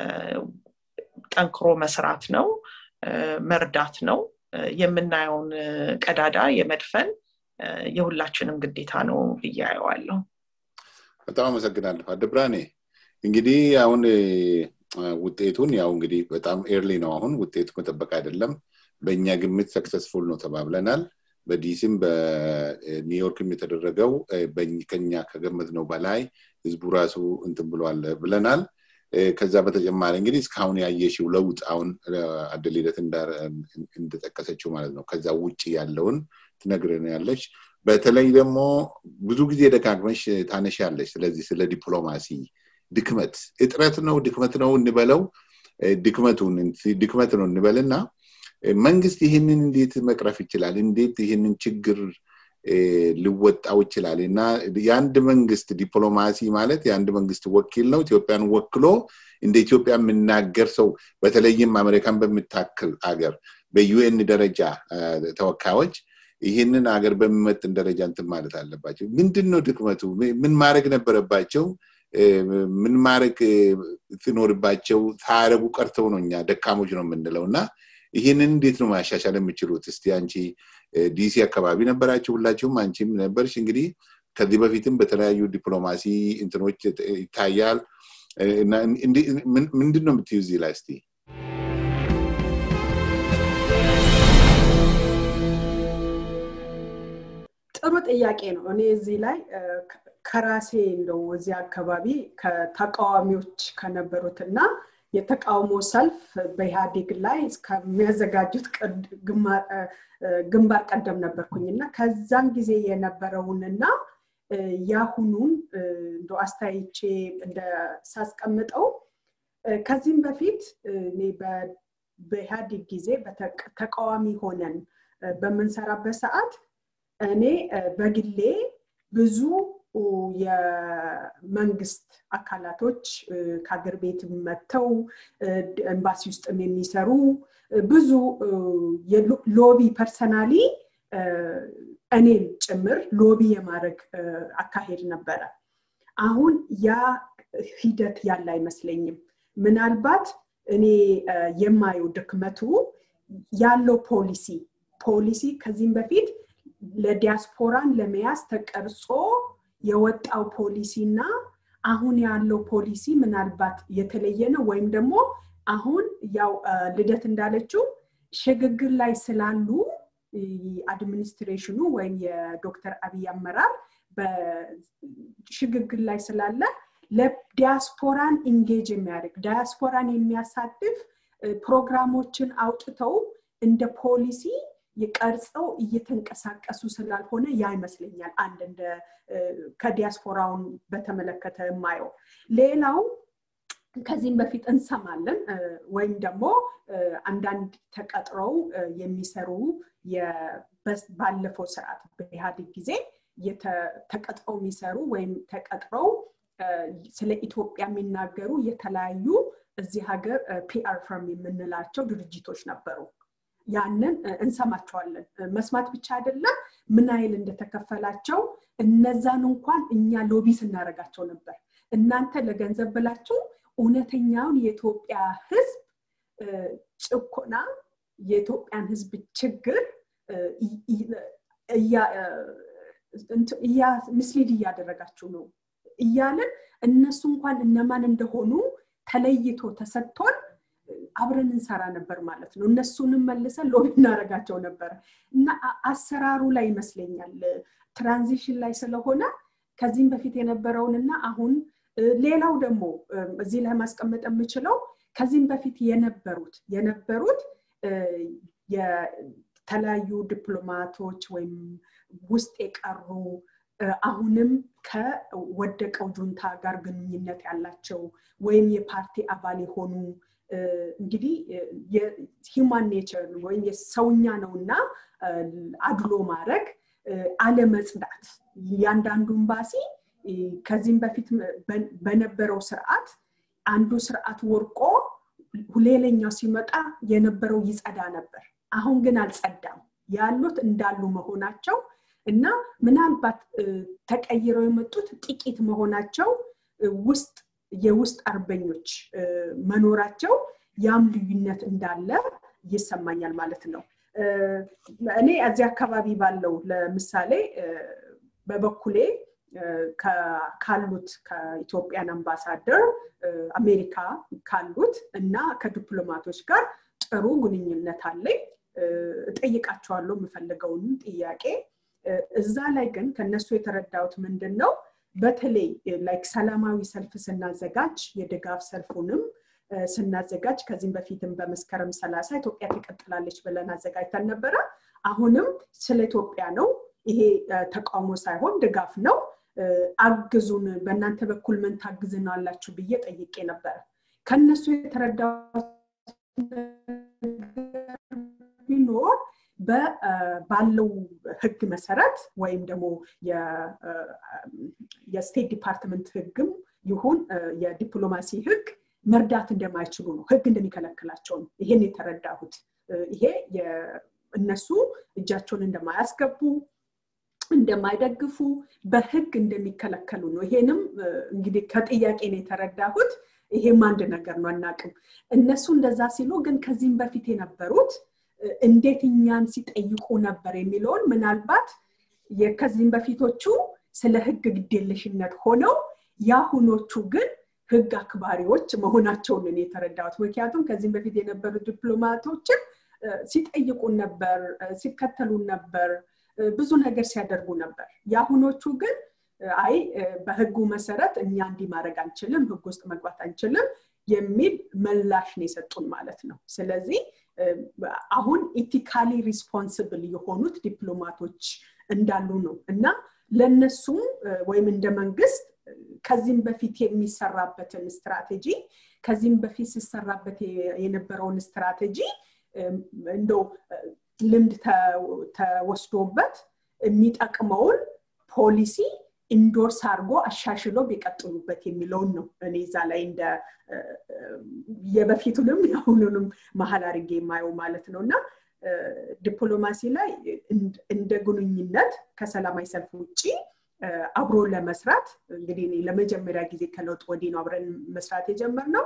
ጠንክሮ መስራት ነው መርዳት ነው የምናየውን ቀዳዳ የመድፈን የሁላችንም ግዴታ ነው ብያያዋለሁ በጣም አመሰግናለሁ አደብራኔ እንግዲህ አሁን ውጤቱን ያው እንግዲህ በጣም ኤርሊ ነው አሁን ውጤቱ መጠበቅ አይደለም በእኛ ግምት ሰክሰስፉል ነው ተባብለናል በዲሲም በኒውዮርክም የተደረገው በእኛ ከገመትነው በላይ ህዝቡ ራሱ እንትን ብሏል ብለናል ከዛ በተጨማሪ እንግዲህ እስካሁን ያየሽው ለውጥ አሁን አደሊለት እንደተጠቀሰችው ማለት ነው ከዛ ውጪ ያለውን ትነግረናለች በተለይ ደግሞ ብዙ ጊዜ ደጋግመሽ ታነሻለሽ ስለዚህ ስለ ዲፕሎማሲ ድክመት እጥረት ነው ድክመት ነው እንበለው ድክመት ነው እንበልና መንግስት ይሄንን እንዴት መቅረፍ ይችላል እንዴት ይሄንን ችግር ሊወጣው ይችላል እና የአንድ መንግስት ዲፕሎማሲ ማለት የአንድ መንግስት ወኪል ነው ኢትዮጵያን ወክሎ እንደ ኢትዮጵያ መናገር ሰው በተለይም አሜሪካን በሚታክል ሀገር በዩኤን ደረጃ ተወካዮች ይሄንን ሀገር በሚመጥን ደረጃ እንትን ማለት አለባቸው ምንድነው ድክመቱ ምን ማድረግ ነበረባቸው ምን ማድረግ ትኖርባቸው ታረጉ ቀርተው ነውኛ ደካሞች ነው የምንለውና ይሄንን እንዴት ነው ማሻሻል የምችሉት እስቲ አንቺ ዲሲ አካባቢ ነበራችሁ ሁላችሁም አንቺም ነበርሽ እንግዲህ ከዚህ በፊትም በተለያዩ ዲፕሎማሲ እንትኖች ይታያል እና ምንድነው የምትይዙ ላይ እስቲ ጥሩ ጥያቄ ነው እኔ እዚህ ላይ ከራሴ እንደው እዚህ አካባቢ ከተቃዋሚዎች ከነበሩትና የተቃውሞ ሰልፍ በኢህአዴግ ላይ እስከሚያዘጋጁት ግንባር ቀደም ነበርኩኝና ከዛን ጊዜ የነበረውንና ያሁኑን እንደው አስተያይቼ እንደ ሳስቀምጠው ከዚህም በፊት እኔ በኢህአዴግ ጊዜ በተቃዋሚ ሆነን በመንሰራበት ሰዓት እኔ በግሌ ብዙ የመንግስት አካላቶች ከሀገር ቤት መተው ኤምባሲ ውስጥ የሚሰሩ ብዙ ሎቢ ፐርሰናሊ እኔን ጭምር ሎቢ የማድረግ አካሄድ ነበረ አሁን ያ ሂደት ያለ አይመስለኝም ምናልባት እኔ የማየው ድክመቱ ያለው ፖሊሲ ከዚህም በፊት ለዲያስፖራን ለመያዝ ተቀርጾ የወጣው ፖሊሲና አሁን ያለው ፖሊሲ ምናልባት የተለየ ነው ወይም ደግሞ አሁን ያው ልደት እንዳለችው ሽግግር ላይ ስላሉ አድሚኒስትሬሽኑ ወይም የዶክተር አብይ አመራር በሽግግር ላይ ስላለ ለዲያስፖራን ኢንጌጅ የሚያደርግ ዲያስፖራን የሚያሳትፍ ፕሮግራሞችን አውጥተው እንደ ፖሊሲ ይቀርጸው እየተንቀሳቀሱ ስላልሆነ ያ ይመስለኛል አንድ እንደ ከዲያስፖራውን በተመለከተ ማየው ሌላው ከዚህም በፊት እንሰማለን ወይም ደግሞ አንዳንድ ተቀጥረው የሚሰሩ ባለፈው ሰዓት በኢህአዴግ ጊዜ ተቀጥረው የሚሰሩ ወይም ተቀጥረው ስለ ኢትዮጵያ የሚናገሩ የተለያዩ እዚህ ሀገር ፒአር ፈርም የምንላቸው ድርጅቶች ነበሩ ያንን እንሰማቸዋለን መስማት ብቻ አይደለም ምን አይል እንደተከፈላቸው እነዛን እንኳን እኛ ሎቢ ስናረጋቸው ነበር እናንተ ለገንዘብ ብላችሁ እውነተኛውን የኢትዮጵያ ህዝብ ጭቆና የኢትዮጵያን ህዝብ ችግር ምስሊድ እያደረጋችሁ ነው እያለን እነሱ እንኳን እነማን እንደሆኑ ተለይቶ ተሰጥቶን አብረን እንሰራ ነበር ማለት ነው እነሱንም መልሰን ሎቢ እናረጋቸው ነበር እና አሰራሩ ላይ ይመስለኛል ትራንዚሽን ላይ ስለሆነ ከዚህም በፊት የነበረውንና አሁን ሌላው ደግሞ እዚህ ላይ ማስቀመጥ የምችለው ከዚህም በፊት የነበሩት የተለያዩ ዲፕሎማቶች ወይም ውስጥ የቀሩ አሁንም ከወደቀው ጁንታ ጋር ግንኙነት ያላቸው ወይም የፓርቲ አባል የሆኑ እንግዲህ የሂውማን ኔቸር ወይም የሰውኛ ነውና አድሎ ማድረግ አለመጽዳት ያንዳንዱ ኤምባሲ ከዚህም በፊት በነበረው ስርዓት አንዱ ስርዓት ወርቆ ሌላኛው ሲመጣ የነበረው ይጸዳ ነበር አሁን ግን አልጸዳም ያሉት እንዳሉ መሆናቸው እና ምናልባት ተቀይረው የመጡት ጥቂት መሆናቸው የውስጥ አርበኞች መኖራቸው ያም ልዩነት እንዳለ ይሰማኛል ማለት ነው እኔ እዚህ አካባቢ ባለው ለምሳሌ በበኩሌ ካሉት ከኢትዮጵያን አምባሳደር አሜሪካ ካሉት እና ከዲፕሎማቶች ጋር ጥሩ ግንኙነት አለኝ እጠይቃቸዋለሁ የምፈልገውን ጥያቄ እዛ ላይ ግን ከነሱ የተረዳሁት ምንድነው በተለይ ላይክ ሰላማዊ ሰልፍ ስናዘጋጅ የድጋፍ ሰልፉንም ስናዘጋጅ ከዚህም በፊትም በመስከረም 30 ኢትዮጵያ ትቀጥላለች ብለን አዘጋጅተን ነበር አሁንም ስለ ኢትዮጵያ ነው ይሄ ተቃውሞ ሳይሆን ድጋፍ ነው አግዙን በእናንተ በኩል ምን ታግዙናላችሁ ብዬ ጠይቄ ነበር ከነሱ የተረዳሁት ቢኖር ባለው ህግ መሰረት ወይም ደግሞ የስቴት ዲፓርትመንት ህግም ይሁን የዲፕሎማሲ ህግ መርዳት እንደማይችሉ ነው ህግ እንደሚከለክላቸው ነው ይሄን የተረዳሁት ይሄ እነሱ እጃቸውን እንደማያስገቡ እንደማይደግፉ በህግ እንደሚከለከሉ ነው ይሄንም እንግዲህ ከጥያቄ ነው የተረዳሁት ይሄም አንድ ነገር ነው አናቅም እነሱ እንደዛ ሲሉ ግን ከዚህም በፊት የነበሩት እንዴት እኛን ሲጠይቁ ነበር የሚለውን ምናልባት የከዚህም በፊቶቹ ስለ ህግ ግዴለሽነት ሆነው ያሁኖቹ ግን ህግ አክባሪዎች መሆናቸውን ነው የተረዳሁት ምክንያቱም ከዚህም በፊት የነበሩ ዲፕሎማቶችን ሲጠይቁ ነበር ሲከተሉ ነበር ብዙ ነገር ሲያደርጉ ነበር ያሁኖቹ ግን አይ በህጉ መሰረት እኛ እንዲ ማድረግ አንችልም ህግ ውስጥ መግባት አንችልም የሚል ምላሽ ነው የሰጡን ማለት ነው ስለዚህ አሁን ኢቲካሊ ሪስፖንሲብል የሆኑት ዲፕሎማቶች እንዳሉ ነው እና ለነሱ ወይም እንደ መንግስት ከዚህም በፊት የሚሰራበትን ስትራቴጂ ከዚህም በፊት ሲሰራበት የነበረውን ስትራቴጂ እንደው ልምድ ተወስዶበት የሚጠቅመውን ፖሊሲ ኢንዶርስ አድርጎ አሻሽሎ ቢቀጥሉበት የሚለው ነው እኔ እዛ ላይ እንደ የበፊቱንም ያሁኑንም መሐል አድርጌ የማየው ማለት ነውና ዲፕሎማሲ ላይ እንደ ግንኙነት ከሰላማዊ ሰልፍ ውጪ አብሮ ለመስራት እንግዲህ ለመጀመሪያ ጊዜ ከለውጥ ወዲህ ነው አብረን መስራት የጀመርነው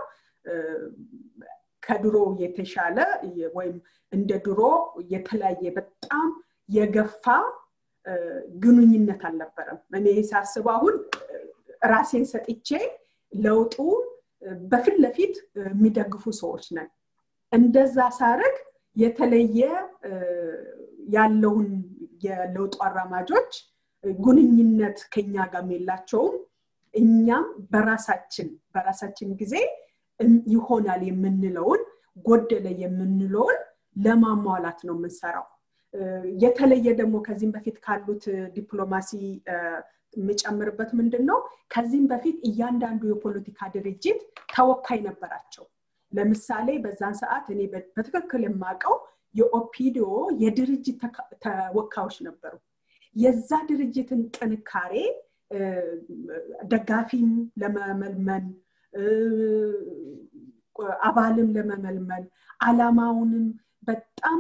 ከድሮ የተሻለ ወይም እንደ ድሮ የተለያየ በጣም የገፋ ግንኙነት አልነበረም እኔ ሳስበው አሁን ራሴን ሰጥቼ ለውጡ በፊት ለፊት የሚደግፉ ሰዎች ነን እንደዛ ሳረግ የተለየ ያለውን የለውጡ አራማጆች ግንኙነት ከኛ ጋር የላቸውም እኛም በራሳችን ጊዜ ይሆናል የምንለውን ጎደለ የምንለውን ለማሟላት ነው የምንሰራው የተለየ ደግሞ ከዚህም በፊት ካሉት ዲፕሎማሲ የሚጨምርበት ምንድነው ከዚህም በፊት እያንዳንዱ የፖለቲካ ድርጅት ተወካይ ነበራቸው ለምሳሌ በዛን ሰዓት እኔ በትክክል የማቀው የኦፒዲዮ የድርጅት ተወካዮች ነበሩ የዛ ድርጅትን ጥንካሬ ደጋፊም ለመመልመል አባልም ለመመልመል አላማውንም በጣም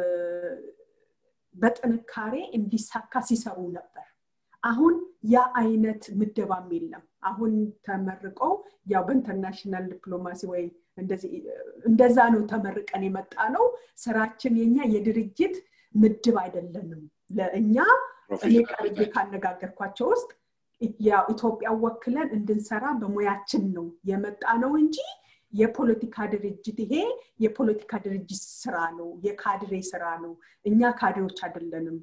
በጥንካሬ እንዲሳካ ሲሰሩ ነበር አሁን ያ አይነት ምደባም የለም አሁን ተመርቀው ያው በኢንተርናሽናል ዲፕሎማሲ ወይ እንደዛ ነው ተመርቀን የመጣነው ስራችን የኛ የድርጅት ምድብ አይደለንም ለእኛ እኔ ቀርቤ ካነጋገርኳቸው ውስጥ ያው ኢትዮጵያ ወክለን እንድንሰራ በሙያችን ነው የመጣነው እንጂ የፖለቲካ ድርጅት ይሄ የፖለቲካ ድርጅት ስራ ነው የካድሬ ስራ ነው እኛ ካድሬዎች አይደለንም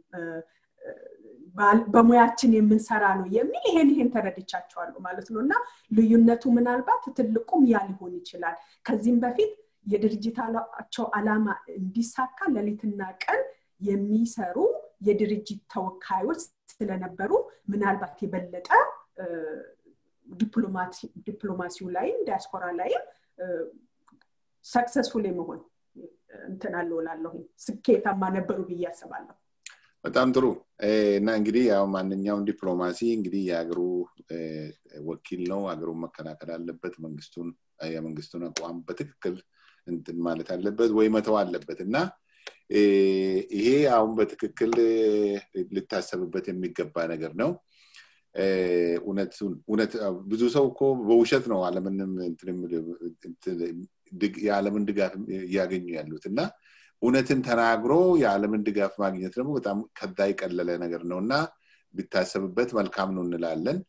በሙያችን የምንሰራ ነው የሚል ይሄን ተረድቻቸዋለሁ ማለት ነውና ልዩነቱ ምናልባት ትልቁም ያ ሊሆን ይችላል ከዚህም በፊት የድርጅታቸው አላማ እንዲሳካ ለሊትና ቀን የሚሰሩ የድርጅት ተወካዮች ስለነበሩ ምናልባት የበለጠ ዲፕሎማሲው ላይ ዲያስፖራ ላይ ሰክሰስፉል መሆን እንተናለውላለሁ ስኬታማ ነበሩ በያሰባለሁ በጣም ጥሩ እና እንግዲህ ያው ማንኛውም ዲፕሎማሲ እንግዲህ ያገሩ ወኪል ነው አገሩ መከናከል አለበት የመንግስቱን አቋም በትክክል እንትን ማለት አለበት ወይ መተው አለበት እና ይሄ አሁን በትክክል ልታሰብበት የሚገባ ነገር ነው እውነት ብዙ ሰው እኮ በውሸት ነው ዓለምንም የዓለምን ድጋፍ ያገኙ ያሉትና እውነትን ተናግሮ የዓለምን ድጋፍ ማግኘት ደግሞ በጣም ከዳይ ቀለለ ነገር ነውና ቢታሰብበት መልካም ነው እንላለን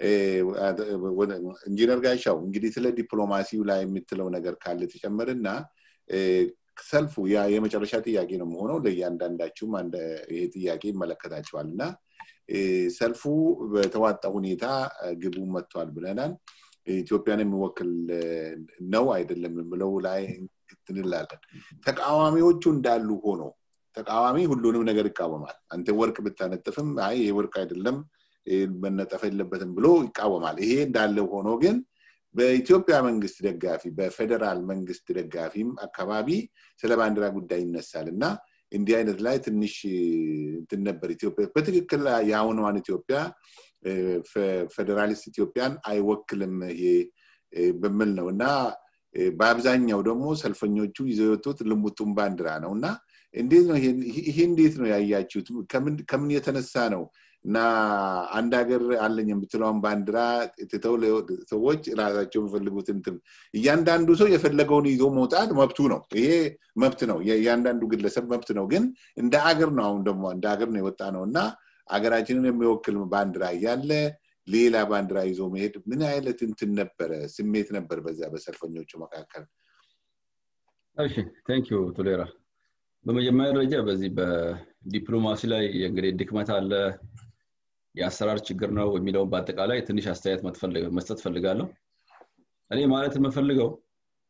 ኢንጂነር ጋሻው እንግዲህ ስለ ዲፕሎማሲው ላይ የምትለው ነገር ካለ ተጨመረና ሰልፉ ያ የመጨረሻ ጥያቄ ነው ሆኖ ለእያንዳንዳችሁም ይሄ ጥያቄ ይመለከታችኋልና ሰልፉ በተዋጣ ሁኔታ ግቡ መጥቷል ብለናል ኢትዮጵያን የሚወክል ነው አይደለም ብለው ላይ እንትንላለን ተቃዋሚዎቹ እንዳሉ ሆኖ ተቃዋሚ ሁሉንም ነገር ይቃወማል አንተ ወርቅ ብታነጥፍም አይ ይሄ ወርቅ አይደለም መነጠፍ የለበትም ብሎ ይቃወማል ይሄ እንዳለ ሆኖ ግን በኢትዮጵያ መንግስት ደጋፊ በፌደራል መንግስት ደጋፊም አካባቢ ስለ ባንዲራ ጉዳይ ይነሳልና እንዲህ አይነት ላይ ትንሽ እንትን ነበር ኢትዮጵያ በትክክል ያውኗን ኢትዮጵያ ፌደራሊስት ኢትዮጵያን አይወክልም ይሄ በመል ነውና በአብዛኛው ደግሞ ሰልፈኞቹ ይዘውጡት ልሙጡም ባንዲራ ነውና እንዴት ነው ይሄ እንዴት ነው ያያችሁት ከምን የተነሳ ነው እና አንድ ሀገር አለኝ የምትለው ባንዲራ ሰዎች ራሳቸው የሚፈልጉት እንትን እያንዳንዱ ሰው የፈለገውን ይዞ መውጣት መብቱ ነው ይሄ መብት ነው እያንዳንዱ ግለሰብ መብት ነው ግን እንደ ሀገር ነው አሁን ደግሞ እንደ ሀገር ነው የወጣ ነውና ሀገራችንን የሚወክል ባንዲራ ያለ ሌላ ባንዲራ ይዞ መሄድ ምን አይነት እንትን ነበር ስሜት ነበር በዛ በሰልፈኞቹ መካከል እሺ ቴንክዩ ቱሌራ በመጀመሪያ ደረጃ በዚህ በዲፕሎማሲ ላይ እንግዲህ ድክመት አለ የአሰራር ችግር ነው የሚለው በአጠቃላይ ትንሽ አስተያየት መስጠት ፈልጋለሁ እኔ ማለት የምፈልገው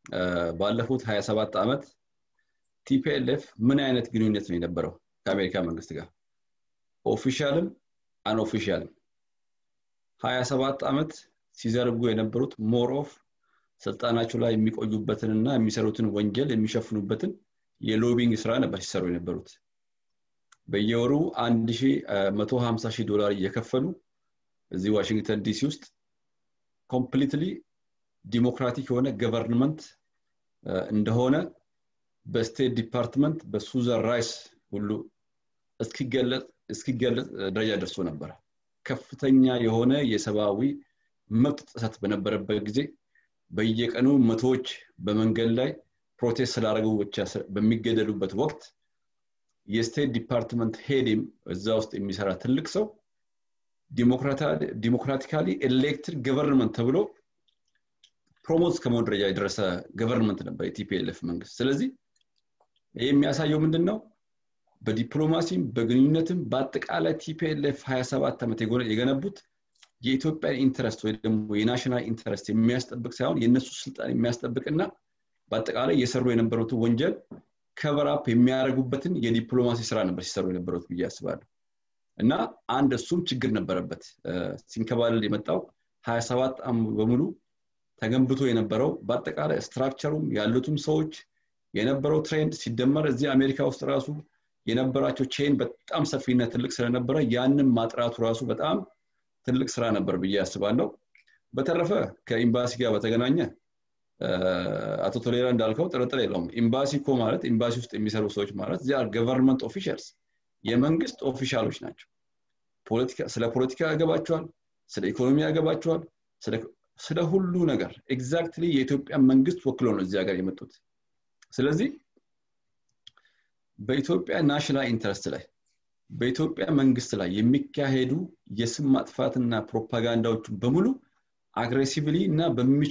ባለፉት 27 ዓመት ቲፒኤልኤፍ ምን አይነት ግንኙነት ነው የነበረው ከአሜሪካ መንግስት ጋር ኦፊሻልም አንኦፊሻልም 27 ዓመት ሲዘርጉ የነበሩት ሞር ኦፍ ስልጣናቸው ላይ የሚቆዩበትንና የሚሰሩትን ወንጀል የሚሸፍኑበትን የሎቢንግ ስራ ነበር ሲሰሩ የነበሩት በየወሩ $150,000 እየከፈሉ እዚህ ዋሽንግተን ዲሲ ውስጥ ኮምፕሊትሊ ዲሞክራቲክ የሆነ ገቨርንመንት እንደሆነ በስቴት ዲፓርትመንት በሱዛን ራይስ ሁሉ እስኪገለጽ ደረጃ ደርሶ ነበር ከፍተኛ የሆነ የሰብአዊ መብት ጥሰት በነበረበት ጊዜ በየቀኑ መቶዎች በመንገድ ላይ ፕሮቴስት ስላደረጉ ብቻ በሚገደሉበት ወቅት የስቴት ዲፓርትመንት ሄድም እዛ ውስጥ የሚሰራ ትልቅ ሰው ዲሞክራቲካሊ ኤሌክትድ ገቨርንመንት ተብሎ ፕሮሞት ከመሆን ደረጃ የደረሰ ገቨርንመንት ነበር የቲፒኤልኤፍ መንግስት ስለዚህ ይሄ የሚያሳየው ምንድነው በዲፕሎማሲም በግንኙነትም በአጠቃላይ ቲፒኤልኤፍ 27 ዓመት የገነቡት የኢትዮጵያ ኢንተረስት ወይ ደግሞ የናሽናል ኢንተረስት የሚያስጠብቅ ሳይሆን የነሱ ስልጣን የሚያስጠብቅና በአጠቃላይ የሰሩ የነበሩት ወንጀል ከቨር አፕ የሚያደርጉበትን የዲፕሎማሲ ስራ ነበር ሲሰሩ የነበሩት ብዬ አስባለሁ እና አንድ እሱም ችግር ነበረበት ሲንከባለል የመጣው 27 ዓመት በሙሉ ተገንብቶ የነበረው በአጠቃላይ ስትራክቸሩም ያሉትም ሰዎች የነበረው ትሬንድ ሲደመር እዚህ አሜሪካ ውስጥ ራሱ የነበራቸው ቼን በጣም ሰፊና ትልቅ ስለነበረ ያንን ማጥራቱ ራሱ በጣም ትልቅ ስራ ነበር ብዬ አስባለሁ በተረፈ ከኤምባሲ ጋር በተገናኘ አቶ ቶሌራ እንዳልከው ጥርጥር የለውም ኤምባሲ እኮ ማለት ኤምባሲ ውስጥ የሚሰሩ ሰዎች ማለት they are government officials የመንግስት ኦፊሻሎች ናቸው ስለ ፖለቲካ ያገባቸዋል ስለ ኢኮኖሚ ያገባቸዋል ስለ ሁሉ ነገር ኤግዛክትሊ የኢትዮጵያ መንግስት ወክለው ነው እዚህ ሀገር የመጡት ስለዚህ በኢትዮጵያ ናሽናል ኢንተረስት ላይ በኢትዮጵያ መንግስት ላይ የሚካሄዱ የስም ማጥፋትና ፕሮፓጋንዳዎች በሙሉ አግሬሲቭሊ እና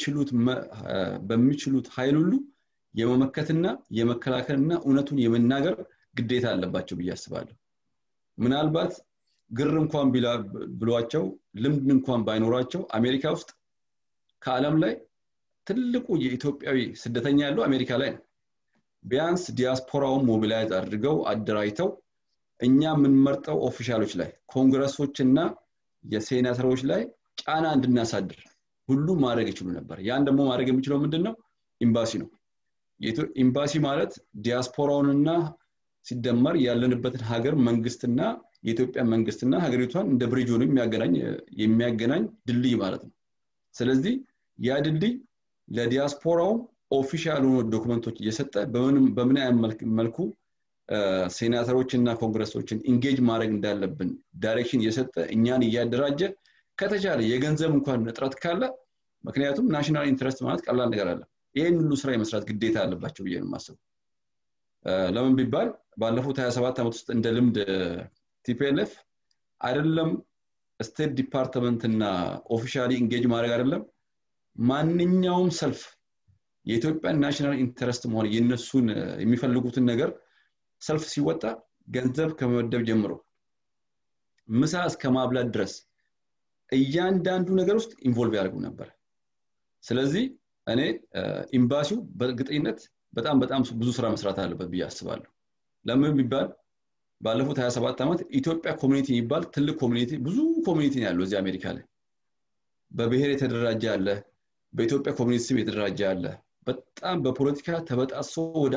በሚችሉት ኃይል ሁሉ የመመከትና የመከላከልና እውነቱን የመናገር ግዴታ አለባቸው ብዬ አስባለሁ ምናልባት ግር እንኳን ብሏቸው ልምድ እንኳን ባይኖራቸው አሜሪካ ውስጥ ከዓለም ላይ ትልቁ የኢትዮጵያዊ ስደተኛ ያለው አሜሪካ ላይ ነው ቢያንስ ዲያስፖራውን ሞቢላይዝ አድርገው አደራጅተው እኛ የምንመርጠው ኦፊሻሎች ላይ ኮንግረሶችና የሴናተሮች ላይ ጫና እንድናሳድር ሁሉ ማድረግ ይችላል ነበር ያን ደግሞ ማድረግ የሚችለው ምንድነው ኤምባሲ ነው ኤምባሲ ማለት ዲያስፖራውንና ሲደመር ያለንበትን ሀገር መንግስትና የኢትዮጵያ መንግስትና ሀገሪቷን እንደ ብሪጅ ሆኖ የሚያገናኝ ድልድይ ማለት ነው ስለዚህ ያ ድልድይ ለዲያስፖራው ኦፊሻል ሆኖ ዶክመንቶች እየሰጠ በምን አይነት መልኩ ሴናተሮችና ኮንግረሶችን ኢንጌጅ ማድረግ እንዳለብን ዳይሬክሽን እየሰጠ እኛን እያደራጀ ከተቻለ የገንዘብ እንኳን እጥረት ካለ ምክንያቱም ናሽናል ኢንተረስት ማለት ቀላል ነገር አይደለም ይሄን ሁሉ ስራ የመስራት ግዴታ አለባቸው ብዬ ነው የማስበው ለምን ቢባል ባለፉት 27 ዓመት ውስጥ እንደ ልምድ ቲፒኤልኤፍ አይደለም ስቴት ዲፓርትመንት እና ኦፊሻሊ ኢንጌጅ ማድረግ አይደለም ማንኛውም ሰልፍ የኢትዮጵያ ናሽናል ኢንተረስት መሆን የነሱን የሚፈልጉትን ነገር ሰልፍ ሲወጣ ገንዘብ ከመደብ ጀምሮ ምሳ እስከ ማብላት ድረስ እያንዳንዱ ነገር ውስጥ ኢንቮልቭ ያደርጉ ነበር ስለዚህ እኔ ኤምባሲው በግጥይነት በጣም ብዙ ስራ መስራት አለበት ብዬ አስባለሁ ለምን ቢባል ባለፉት 27 ዓመት ኢትዮጵያ ኮሚኒቲ ይባል ትልቅ ኮሚኒቲ ብዙ ኮሚኒቲ ነው ያለው እዚህ አሜሪካ ላይ በብሔር የተደራጀ አለ በኢትዮጵያ ኮሚኒቲ ስም የተደራጀ አለ በጣም በፖለቲካ ተበጣሶ ወደ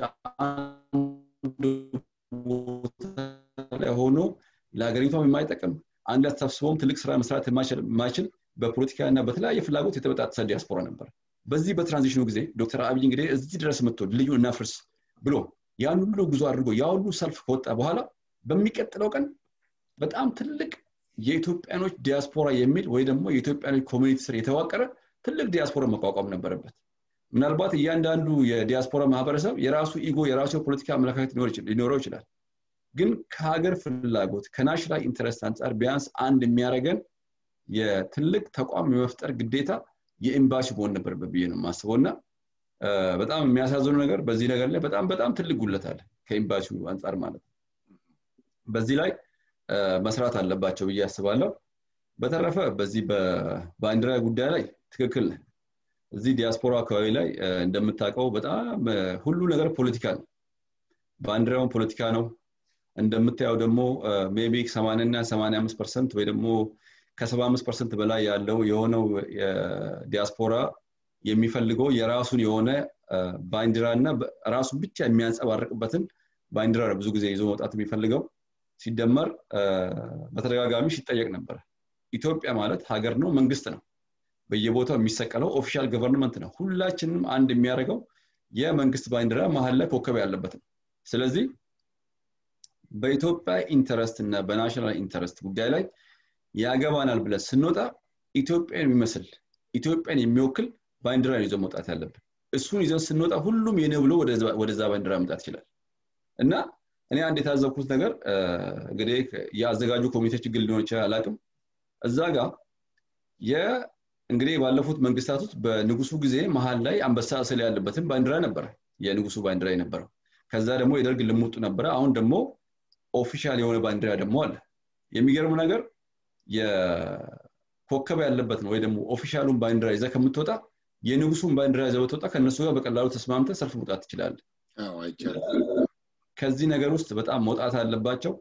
ሆኖ ለሀገሪቷም የማይጠቅም አንድ አስተሳሰቡም ትልቅ ስራ መስራት የማይችል በፖለቲካና በተለያየ ፍላጎት የተበጣጠሰ ዲያስፖራ ነበር በዚህ በትራንዚሽኑ ጊዜ ዶክተር አብይ እንግዲህ እዚህ ድረስ መጥቶ ልዩ እናፍርስ ብሎ ያን ሁሉ ጉዞ አድርጎ ያ ሁሉ ሰልፍ ከወጣ በኋላ በሚቀጥለው ቀን በጣም ትልቅ የኢትዮጵያኖች ዲያስፖራ የሚል ወይ ደግሞ የኢትዮጵያኖች ኮሚኒቲ ስር የተዋቀረ ትልቅ ዲያስፖራ መቋቋም ነበረበት ምናልባት እያንዳንዱ የዲያስፖራ ማህበረሰብ የራሱ ኢጎ የራሱ ፖለቲካ አመለካከት ሊኖረው ይችላል ግን ከሀገር ፍላጎት ከናሽናል ኢንተረስት አንፃር ቢያንስ አንድ የሚያረጋን የትልቅ ተቋም የመፍጠር ግዴታ የኤምባሲ መሆን ነበረበት ብዬ ነው የማስበውና በጣም የሚያሳዝኑ ነገር በዚህ ነገር ላይ በጣም ትልቅ ጉድለት አለ ከኤምባሲው አንፃር ማለት በዚህ ላይ መስራት አለባቸው ብዬ አስባለሁ በተረፈ በዚህ በባንዲራ ጉዳይ ላይ ትክክል እዚህ ዲያስፖራ አካባቢ ላይ እንደምታውቀው በጣም ሁሉ ነገር ፖለቲካ ነው ባንዲራው ፖለቲካ ነው እንደምታየው ደግሞ ሜቢ 80 እና 85% ወይ ደግሞ ከ75% በላይ ያለው የሆነው ዲያስፖራ የሚፈልገው የራሱን የሆነ ባንዲራና ራሱን ብቻ የሚያንጸባርቅበትን ባንዲራ ብዙ ጊዜ ይዞ መውጣት የሚፈልገው ሲደመር በተደጋጋሚ ሲጠየቅ ነበር ኢትዮጵያ ማለት ሀገር ነው መንግስት ነው በየቦታው የሚሰቀለው ኦፊሻል ገቨርንመንት ነው ሁላችንም አንድ የሚያደርገው የመንግስት ባንዲራ መሃል ላይ ኮከብ ያለበት ነው ስለዚህ በኢትዮጵያ ኢንተረስት እና በናሽናል ኢንተረስት ጉዳይ ላይ ያገባናል ብለን ስንወጣ ኢትዮጵያን የሚመስል ኢትዮጵያን የሚወክል ባንዲራ ይዞ መውጣት ያለብን እሱን ይዘን ስንወጣ ሁሉም የኔ ብሎ ወደዛ ባንዲራ መምጣት ይችላል እና እኔ አንድ የታዘብኩት ነገር እንግዲህ ያዘጋጁ ኮሚቴ ችግር ሊሆን ይችላል አላቅም እዛ ጋር እንግዲህ ባለፉት መንግስታቶች በንጉሱ ጊዜ መሃል ላይ አንበሳ ስለ ያለበትን ባንዲራ ነበር የንጉሱ ባንዲራ የነበረው ከዛ ደግሞ የደርግ ልሙጡ ነበር አሁን ደግሞ ኦፊሻል የሆነ ባንዲራ ደግሞ አለ የሚገርም ነገር የኮከብ ያለበት ነው ወይ ደግሞ ኦፊሻሉን ባንዲራ ይዘ ከምትወጣ የንጉሱን ባንዲራ ይዘው ተወጣ ከነሱ ጋር በቀላሉ ተስማምተ ሰልፍ መውጣት ይችላል ከዚህ ነገር ውስጥ በጣም መውጣት አለባቸው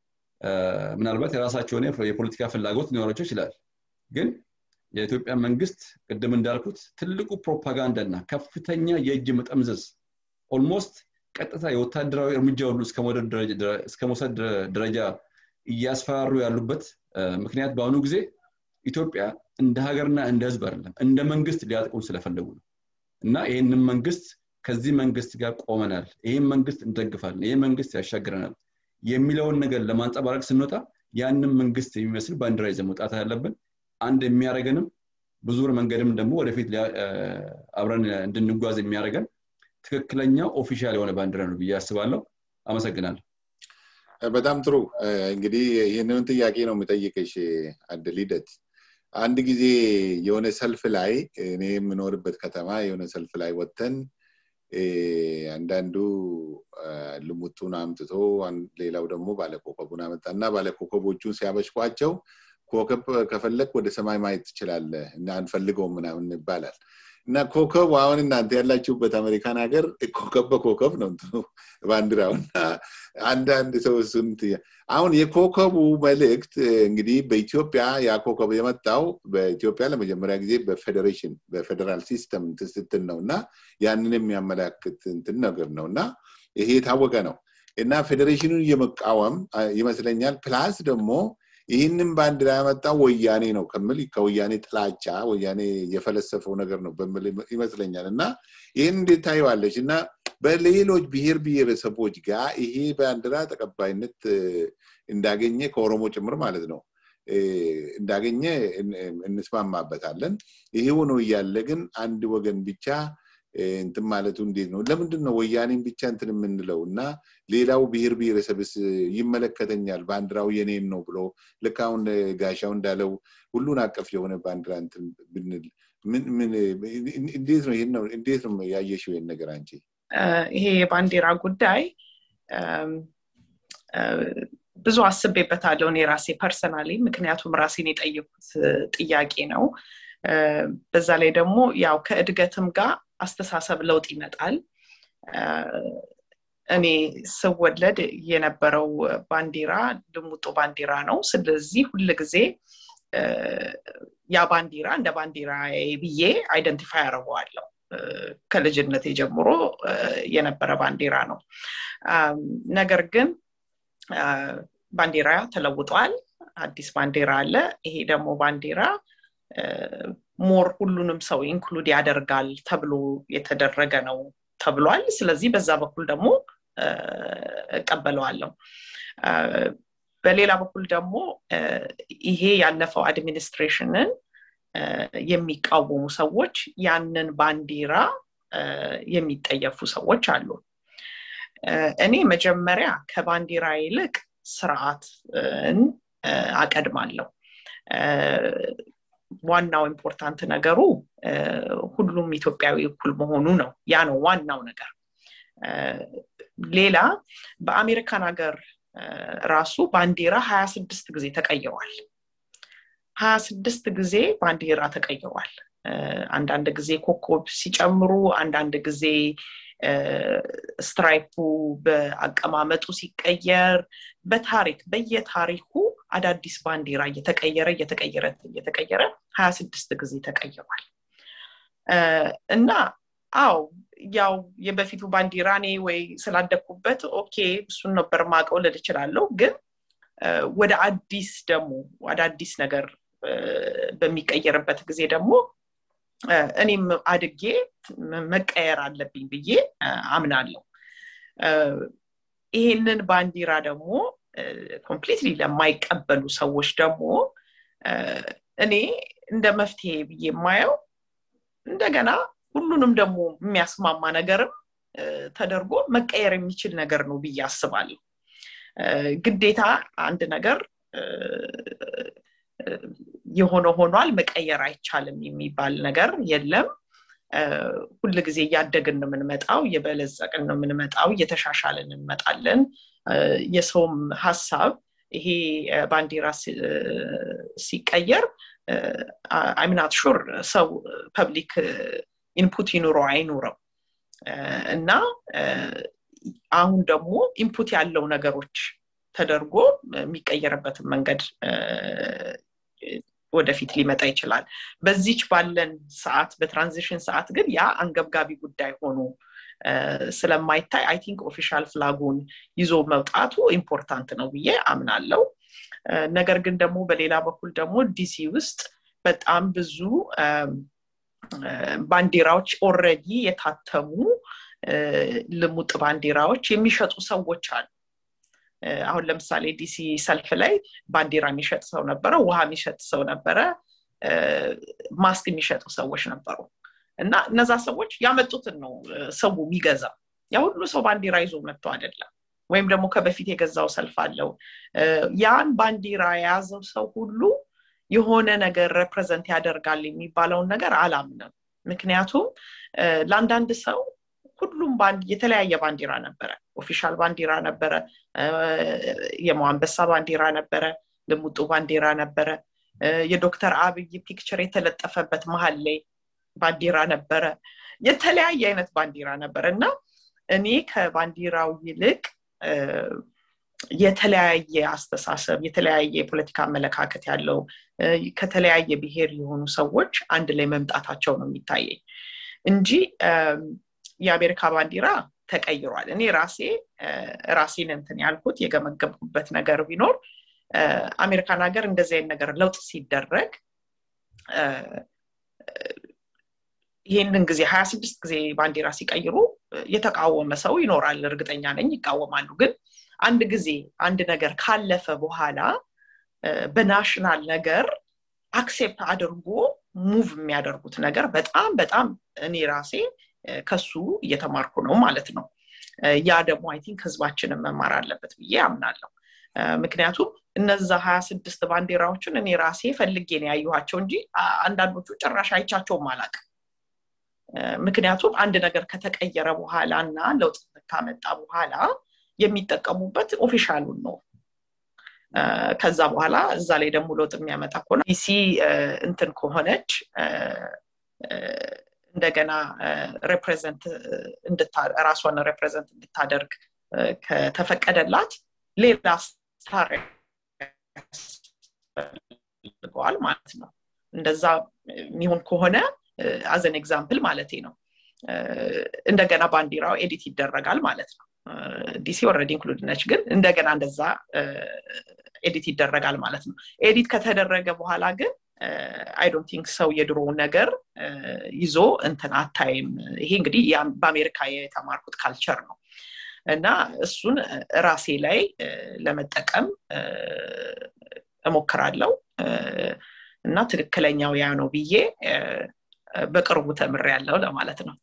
ምናልባት የራሳቸው የፖለቲካ ፍላጎት ሊኖራቸው ይችላል ግን የኢትዮጵያ መንግስት ቀደም እንዳልኩት ትልቁ ፕሮፓጋንዳና ከፍተኛ የእጅ መጠምዘዝ ኦልሞስት ቀጥታ የወታደራዊ እርምጃ ሁሉ እስከመውሰድ ደረጃ እያስፈራሩ ያሉበት ምክንያት በአሁኑ ጊዜ ኢትዮጵያ እንደ ሀገርና እንደ ህዝብ አይደለም እንደ መንግስት ሊያጥቁን ስለፈለጉ ነው እና ይሄንን መንግስት ከዚህ መንግስት ጋር ቆመናል ይሄን መንግስት እንደግፋለን ይሄ መንግስት ያሻግረናል የሚለውን ነገር ለማንጸባረቅ ስንወጣ ያንን መንግስት የሚመስል ባንዲራ ይዘን መውጣት ያለብን አንድ የሚያረጋንም ብዙ መንገድም ደግሞ ወደፊት አብረን እንድንጓዝ የሚያረጋን ትክክለኛው ኦፊሻል የሆነ ባንዲራ ነው በያስባለሁ አመሰግናለሁ በጣም ጥሩ እንግዲህ ይሄንን ጥያቄ ነው የምጠይቀሽ አድሊደት አንድ ጊዜ የሆነ ሰልፍ ላይ እኔ የምኖርበት ከተማ የሆነ ሰልፍ ላይ ወጥተን አንዳንዱ ልሙጡን አምጥቶ ሌላው ደግሞ ባለኮከቡን አመጣና ባለኮከቦቹን ሲያበሽቋቸው ኮከብ ከፈለክ ወደ ሰማይ ማየት ትችላለህ እና አንፈልገውም ምናምን ይባላል እና ኮከብ አሁን እናንተ ያላችሁበት አሜሪካን ሀገር ኮከብ በኮከብ ነው ባንዲራውና አንዳንድ ሰው ስንት አሁን የኮከቡ መልእክት እንግዲህ በኢትዮጵያ ያ ኮከብ የመጣው በኢትዮጵያ ለመጀመሪያ ጊዜ በፌደራል ሲስተም ትስትል ነውና ያንንም የሚያመላክት እንትን ነገር ነውና ይሄ ታወቀ ነው እና ፌዴሬሽኑን የመቃወም ይመስለኛል ፕላስ ደግሞ ይሄንን ባንዲራ ያመጣው ወያኔ ነው ከመል ከወያኔ ጥላቻ ወያኔ የፈለሰፈው ነገር ነው በመል ይመስለኛልና ይሄን እንዴት ታዩዋለሽ እና በሌሎች ብሔረሰቦች ጋር ይሄ ባንዲራ ተቀባይነት እንዳገኘ ከኦሮሞ ጭምር ማለት ነው እንዳገኘ እንስማማበታለን ይሄው ነው ያለ ግን አንድ ወገን ብቻ እንትን ማለቱ እንዴት ነው ለምንድነው ወያኔን ብቻ እንትን የምንለውና ሌላው ብሔረሰብስ ይመለከተኛል ባንዲራው የኔም ነው ብሎ ለካውን ጋሻው እንዳለው ሁሉን አቀፍ የሆነ ባንዲራ እንትን ብንል ምን እንዴት ነው ይሄን ነው እንዴት ነው ያየሽው ይሄን ነገር አንቺ ይሄ የባንዲራ ጉዳይ ብዙ አስቤበታለሁ እኔ ራሴ ፐርሰናሊ ምክንያቱም ራሴን የጠየቁት ጥያቄ ነው በዛ ላይ ደግሞ ያው ከእድገትም ጋር አስተሳሰብ ለውጥ ይመጣል እኔ ስወለድ የነበረው ባንዲራ ልሙጡ ባንዲራ ነው ስለዚህ ሁሉ ጊዜ ያ ባንዲራ እንደ ባንዲራ ብዬ አይደንቲፋይ አረጋዋለሁ ከልጅነቴ ጀምሮ የነበረ ባንዲራ ነው ነገር ግን ባንዲራ ተለውጧል አዲስ ባንዲራ አለ ይሄ ደግሞ ባንዲራ ሞር ሁሉንም ሰው ኢንክሉድ ያደርጋል ተብሎ የተደረገ ነው ተብሏል ስለዚህ በዛ በኩል ደግሞ እቀበለዋለሁ በሌላ በኩል ደግሞ ይሄ ያለፈው አድሚኒስትሬሽንን የሚቃወሙ ሰዎች ያንን ባንዲራ የሚጠየፉ ሰዎች አሉ እኔ መጀመሪያ ከባንዲራ ይልቅ ስርዓትን አቀድማለሁ ዋናው ኢምፖርታንት ነገሩ ሁሉም ኢትዮጵያዊ እኩል መሆኑ ነው ያ ነው ዋናው ነገር ሌላ በአሜሪካን ሀገር ራሱ ባንዲራ 26 ጊዜ ተቀይሯል 26 ጊዜ ባንዲራ ተቀይሯል አንዳንድ ጊዜ ኮኮብ ሲጨምሩ አንዳንድ ጊዜ ስትራይፑ በአቀማመጡ ሲቀየር በታሪክ በየታሪኩ አዳዲስ ባንዲራ እየተቀየረ 26 ጊዜ ተቀይሯል እና ያው የበፊቱ ባንዲራ ነው ወይ ስላደኩበት ኦኬ እሱን ነበር ማቀው ልልችላለሁ ግን ወደ አዲስ ነገር በሚቀየርበት ጊዜ ደግሞ እኔም አድጌ መቀየር አለብኝ ብዬ አምናለሁ ይሄንን ባንዲራ ደግሞ ኮምፕሊትሊ ለማይቀበሉ ሰዎች ደግሞ እኔ እንደ መፍትሄ ብዬ ማየው እንደገና ሁሉንም ደግሞ የሚያስማማ ነገርም ተደርጎ መቀየር የሚችል ነገር ነው ብዬ አስባለሁ ግዴታ አንድ ነገር ሆኗል መቀየር አይቻልም የሚባል ነገር የለም ሁሉ ጊዜ ያደግን ነው የምንመጣው የበለጸቅን ነው የምንመጣው የተሻሻለን እንመጣለን የሰውም ሐሳብ ይሄ ባንዲራ ሲቀየር I'm not sure ሰው ፐብሊክ ኢንፑት ይኑረው አይኑረው እና አሁን ደግሞ ኢንፑት ያለው ነገሮች ተደርጎ የሚቀየርበት መንገድ ወደፊት ሊመጣ ይችላል በዚች ባለን ሰዓት በትራንዚሽን ሰዓት ግን ያ አንገብጋቢ ጉዳይ ሆኖ ስለማይታይ I think ኦፊሻል ፍላጉን ይዞ መውጣቱ ኢምፖርታንት ነው ብዬ አምናለሁ ነገር ግን ደግሞ በሌላ በኩል ደግሞ ዲሲ ውስጥ በጣም ብዙ ባንዲራዎች ኦሬዲ የታተሙ ልሙጥ ባንዲራዎች የሚሸጡ ሰዎች አሉ አሁን ለምሳሌ ዲሲ ሰልፍ ላይ ባንዲራ የሚሸጥ ሰው ነበረ ውሃ የሚሸጥ ሰው ነበረ ማስክ የሚሸጡ ሰዎች ነበሩ እና እነዛ ሰዎች ያመጡትን ነው ሰው የሚገዛ ያ ሁሉ ሰው ባንዲራ ይዞ መጥቶ አይደለም ወይም ደግሞ ከበፊት የገዛው ሰልፍ አለው ያን ባንዲራ ያዘው ሰው ሁሉ የሆነ ነገር ሪፕሬዘንት ያደርጋል የሚባለው ነገር አላምንም ምክንያቱም ለአንዳንድ ሰው ሁሉም የተለያየ ባንዲራ ነበረ ኦፊሻል ባንዲራ ነበረ የሞአንበሳ ባንዲራ ነበረ ለሙጡ ባንዲራ ነበረ የዶክተር አብይ ፒክቸር የተለጠፈበት መሃል ላይ ባንዲራ ነበረ የተለያየ አይነት ባንዲራ ነበርና እኔ ከባንዲራው ይልቅ የተለያየ አስተሳሰብ የተለያየ ፖለቲካ አመለካከት ያለው ከተለያየ ብሔር የሆኑ ሰዎች አንድ ላይ መምጣታቸው ነው የሚታየኝ እንጂ የአሜሪካ ባንዲራ ተቀይሯል እኔ ራሴን እንትን ያልኩት የገመገምኩበት ነገር ቢኖር አሜሪካን ሀገር እንደዚህ አይነት ነገር ለውጥ ሲደረግ ይሄንን ጊዜ 26 ጊዜ ባንዲራ ሲቀይሩ የተቃወመ ሰው ይኖራል እርግጠኛ ነኝ ይቃወማሉ ግን አንድ ጊዜ አንድ ነገር ካለፈ በኋላ በናሽናል ነገር አክሴፕት አድርጎ ሙቭ የሚያደርጉት ነገር በጣም እኔ ራሴ ከሱ እየተማርኩ ነው ማለት ነው ያ ደግሞ I think ህዝባችንን መማር አለበት ብዬ አምናለሁ ምክንያቱም እነዛ 26 ባንዲራዎችን እኔ ራሴ ፈልጌ ነው ያዩዋቸው እንጂ አንዳንዶቹ ጭራሽ አይቻቸውም አላውቅም ምክንያቱም አንድ ነገር ከተቀየረ በኋላና ለውጥ ካመጣ በኋላ የሚጠቀሙበት ኦፊሻሉን ነው ከዛ በኋላ እዛ ላይ ደግሞ ለውጥ የሚያመጣ ከሆነ ዲሲ እንትን ከሆነች እንደገና ሪፕሬዘንት ራስዋን ሪፕሬዘንት እንድታደርግ ከተፈቀደላት ሌላ ስታር ያስፈልገዋል ማለት ነው እንደዛ የሚሆን ከሆነ as an example ማለቴ ነው እንደገና ባንዲራው ኤዲት ይደረጋል ማለት ነው ዲሲ ኦሬዲ ኢንክሉድ ነች ግን እንደገና እንደዛ ኤዲት ይደረጋል ማለት ነው ኤዲት ከተደረገ በኋላ ግን I don't think ሰው የድሮ ነገር ይዞ እንትን አታይም ይሄ እንግዲህ በአሜሪካ የተማርኩት ካልቸር ነው እና እሱን ራሴ ላይ ለመጠቀም እሞክራለሁ እና ትክክለኛው ያ ነው ብዬ በቅርቡ ተምሬያለሁ ለማለት ነው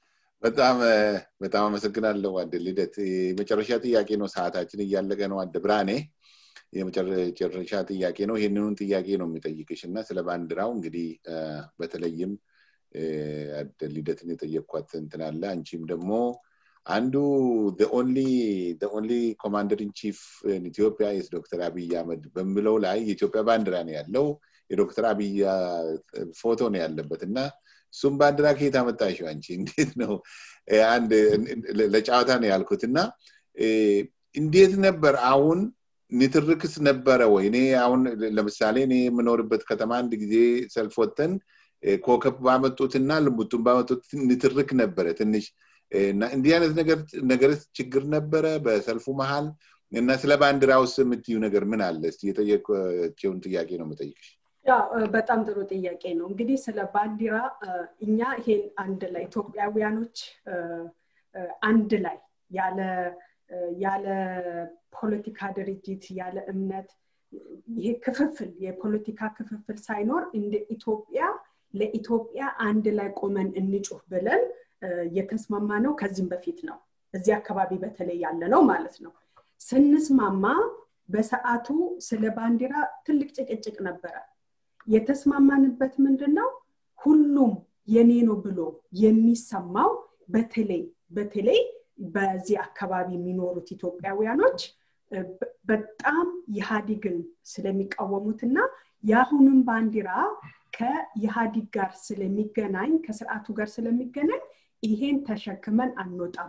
በጣም አመሰግናለሁ አደ ልደት መጨረሻ ጥያቄ ነው ሰዓታችን እያለቀ ነው አደ ብራኔ የመጨረሻ ጥያቄ ነው ይሄንኑን ጥያቄ ነው የሚጠይቅሽና ስለ ባንዲራው እንግዲህ በተለይም አደ ልደትን የጠየቅኳት እንትን አለ አንቺም ደግሞ አንዱ the only commander in chief in Ethiopia is Dr. Abiy Ahmed በሚለው ላይ የኢትዮጵያ ባንዲራ ነው ያለው የዶክተር አብይ ፎቶ ነው ያለበትና ሱም ባንዲራ ከየት አመጣሽው አንቺ እንዴት ነው አንድ ለጫዋታ ነው ያልኩትና እንዴት ነበር አሁን ንትርክስ ነበረ ወይ እኔ አሁን ለምሳሌ እኔ የምኖርበት ከተማ አንድ ጊዜ ሰልፍ ወጥተን ኮከብ ባመጡትና ልሙጡን ባመጡት ንትርክ ነበረ ትንሽ እና እንዲህ አይነት ነገር ችግር ነበረ በሰልፉ መሃል እና ስለ ባንዲራውስ የምትዩ ነገር ምን አለ እስቲ የጠየቀውን ጥያቄ ነው የምጠይቅሽ ያ በጣም ጥሩ ጥያቄ ነው እንግዲህ ስለ ባንዲራ እኛ ይሄን አንድ ላይ ኢትዮጵያውያኖች አንድ ላይ ያለ ፖለቲካ ድርጅት ያለ እምነት ይሄ ክፍፍል የፖለቲካ ክፍፍል ሳይኖር እንደ ኢትዮጵያ ለኢትዮጵያ አንድ ላይ ቆመን እንጩህ ብለን የተስማማነው ከዚህም በፊት ነው እዚህ አካባቢ በተለይ ያለ ነው ማለት ነው ስንስማማ በሰዓቱ ስለ ባንዲራ ትልቅ ጭቅጭቅ ነበር የተስማማንበት ምንድነው ሁሉም የኔ ነው ብሎ የሚሰማው በተለይ በዚህ አካባቢ የሚኖሩት ኢትዮጵያውያኖች በጣም ኢህአዴግን ስለሚቃወሙትና ያሁንም ባንዲራ ከኢህአዴግ ጋር ስለሚገናኝ ከስርዓቱ ጋር ስለሚገናኝ ይሄን ተሸክመን አንወጣም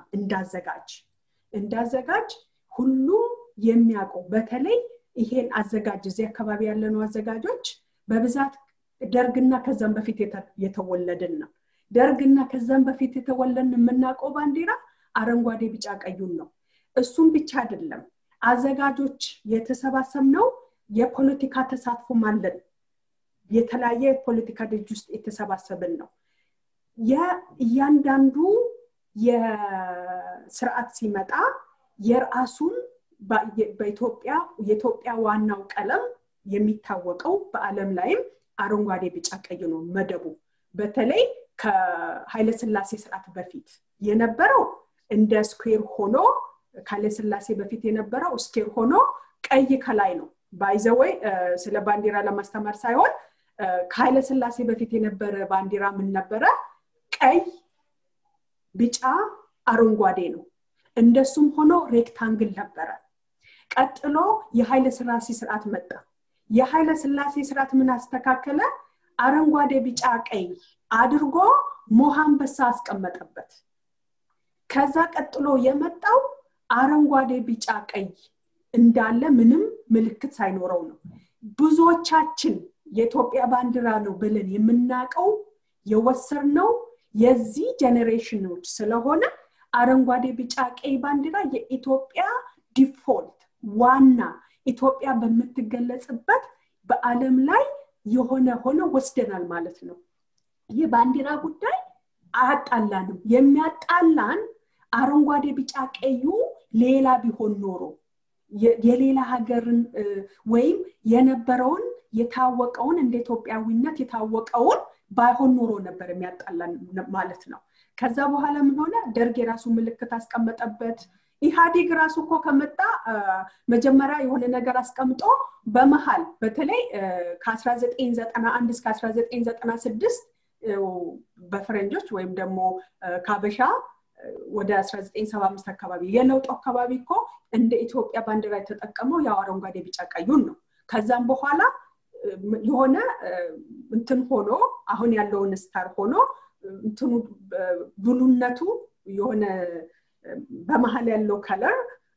እንዳዘጋጅ ሁሉ የሚያውቀው በተለይ ይሄን አዘጋጅ እዚህ አካባቢ ያለነው አዘጋጆች በብዛት ደርግና ከዛም በፊት የተወለደን ነው ደርግና ከዛም በፊት የተወለደን የምናውቀው ባንዲራ አረንጓዴ ቢጫ ቀዩን ነው እሱም ብቻ አይደለም አዘጋጆች የተሰባሰብነው የፖለቲካ ተሳትፎ ማለት የተለያየ ፖለቲካ ድርጅት ውስጥ የተሰባሰበን ነው የእያንዳንዱ የስርዓት ሲመጣ የራሱን የኢትዮጵያ ዋናው ቀለም የሚታወቀው በአለም ላይም አረንጓዴ ቢጫ ቀይ ነው መደቡ በተለይ ከኃይለ ሥላሴ ስርዓት በፊት የነበረው እንደ ስኩዌር ሆኖ ከኃይለ ሥላሴ በፊት የነበረው ስኩዌር ሆኖ ቀይ ከላይ ነው ባይዘወይ ስለ ባንዲራ ለማስተማር ሳይሆን ከኃይለ ሥላሴ በፊት የነበረ ባንዲራ ምን ነበረ ቀይ ቢጫ አረንጓዴ ነው እንደሱም ሆኖ ሬክታንግል ነበረ ቀጥሎ የኃይለ ሥላሴ ስርዓት መጣ የኃይለ ሥላሴ ስርዓት ምን አስተካከለ አረንጓዴ ቢጫ ቀይ አድርጎ ሞሐንበሳ አስቀመጠበት ከዛ ቀጥሎ የመጣው አረንጓዴ ቢጫ ቀይ እንዳለ ምንም ምልክት ሳይኖረው ነው ብዙዎቻችን የኢትዮጵያ ባንዲራ ነው ብለን የምናቀው የወሰርነው የዚህ ጄኔሬሽኖች ስለሆነ አረንጓዴ ቢጫ ቀይ ባንዲራ የኢትዮጵያ ዲፎልት ዋና ኢትዮጵያ በመትገለጽበት በአለም ላይ ሆነ ወስደናል ማለት ነው የባንዲራ ጉዳይ አጣላንም የሚያጣላን አረንጓዴ ቢጫ ቀዩ ሌላ ቢሆን ኖሮ የሌላ ሀገርን ወይም የነበረውን የታወቀውን እንደ ኢትዮጵያዊነት የታወቀውን ባይሆን ኖሮ ነበር የሚያጣላን ማለት ነው ከዛ በኋላ ምን ሆነ ደርግ የራሱ ምልክት አስቀመጠበት ኢህአዴግ ራሱ እኮ ከመጣ መጀመሪያ የሆነ ነገር አስቀምጦ በመሃል በተለይ ከ1991 እስከ 1996 በፈረንጆች ወይም ደግሞ ካበሻ ወደ 1975 አካባቢ የለውጥ አካባቢ እኮ እንደ ኢትዮጵያ ባንዲራ የተጠቀመው ያው አረንጓዴ ቢጫ ቀዩን ነው ከዛም በኋላ የሆነ እንትን ሆኖ አሁን ያለውን ስታር ሆኖ እንትኑ ብሉነቱ የሆነ በመሃል ያለው ከለር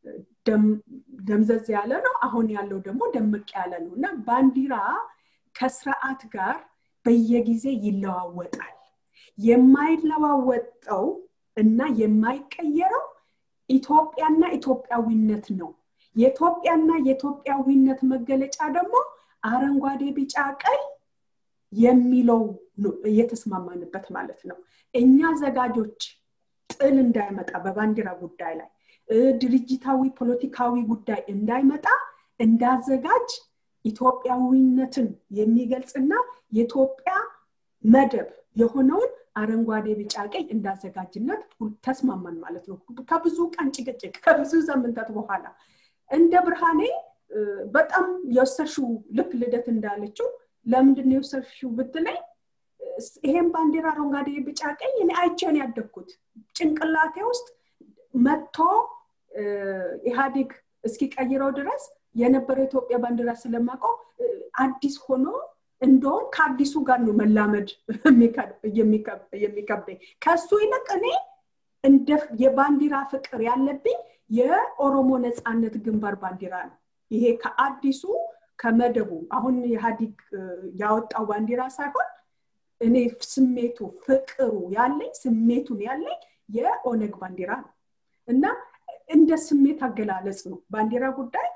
ደምዘዝ ያለ ነው አሁን ያለው ደግሞ ደምቅ ያለ ነውና ባንዲራ ከስርዓት ጋር በየጊዜ ይለዋወጣል የማይለዋወጣው እና የማይቀየረው ኢትዮጵያና ኢትዮጵያዊነት ነው የኢትዮጵያና የኢትዮጵያዊነት መገለጫ ደግሞ አረንጓዴ ቢጫ ቀይ የሚለው የተስማማንበት ማለት ነው እኛ ዘጋጆች ጥል እንዳይመጣ በባንዲራ ጉዳይ ላይ ድርጅታዊ ፖለቲካዊ ጉዳይ እንዳይመጣ እንዳዘጋጅ ኢትዮጵያዊነትን የሚገልጽና የኢትዮጵያ መደብ የሆነውን አረንጓዴ ቢጫ ቀይ እንዳዘጋጅነት ተስማማን ማለት ነው ከብዙ ቀን ጭቅጭቅ ከብዙ ዘመናት በኋላ እንደ ብርሃኔ በጣም የወሰሽው ልክ ልደት እንዳለችው ለምንድን ነው የወሰሽው ብትለኝ ይሄን ባንዲራ አረንጓዴ ቢጫ ቀይ እኔ አይቼን ያደኩት ጭንቅላቴ ውስጥ መጥቶ ኢህአዴግ እስኪ ቀይረው ድረስ የነበረው ኢትዮጵያ ባንዲራ ስለማቀው አዲስ ሆኖ እንደውም ከአዲሱ ጋር ነው መላመድ የሚከብደኝ ከሱ ይልቅ እኔ እንደ የባንዲራ ፍቅር ያለብኝ የኦሮሞ ነጻነት ግንባር ባንዲራ ነው ይሄ ከአዲሱ ከመደቡ አሁን ኢህአዴግ ያወጣው ባንዲራ ሳይሆን እኔ ስሜቱ ፍቅሩ ያለኝ ስሜቱን ያለኝ የኦነግ ባንዲራ ነው እና እንደ ስሜት አገላለጽ ነው ባንዲራ ጉዳይ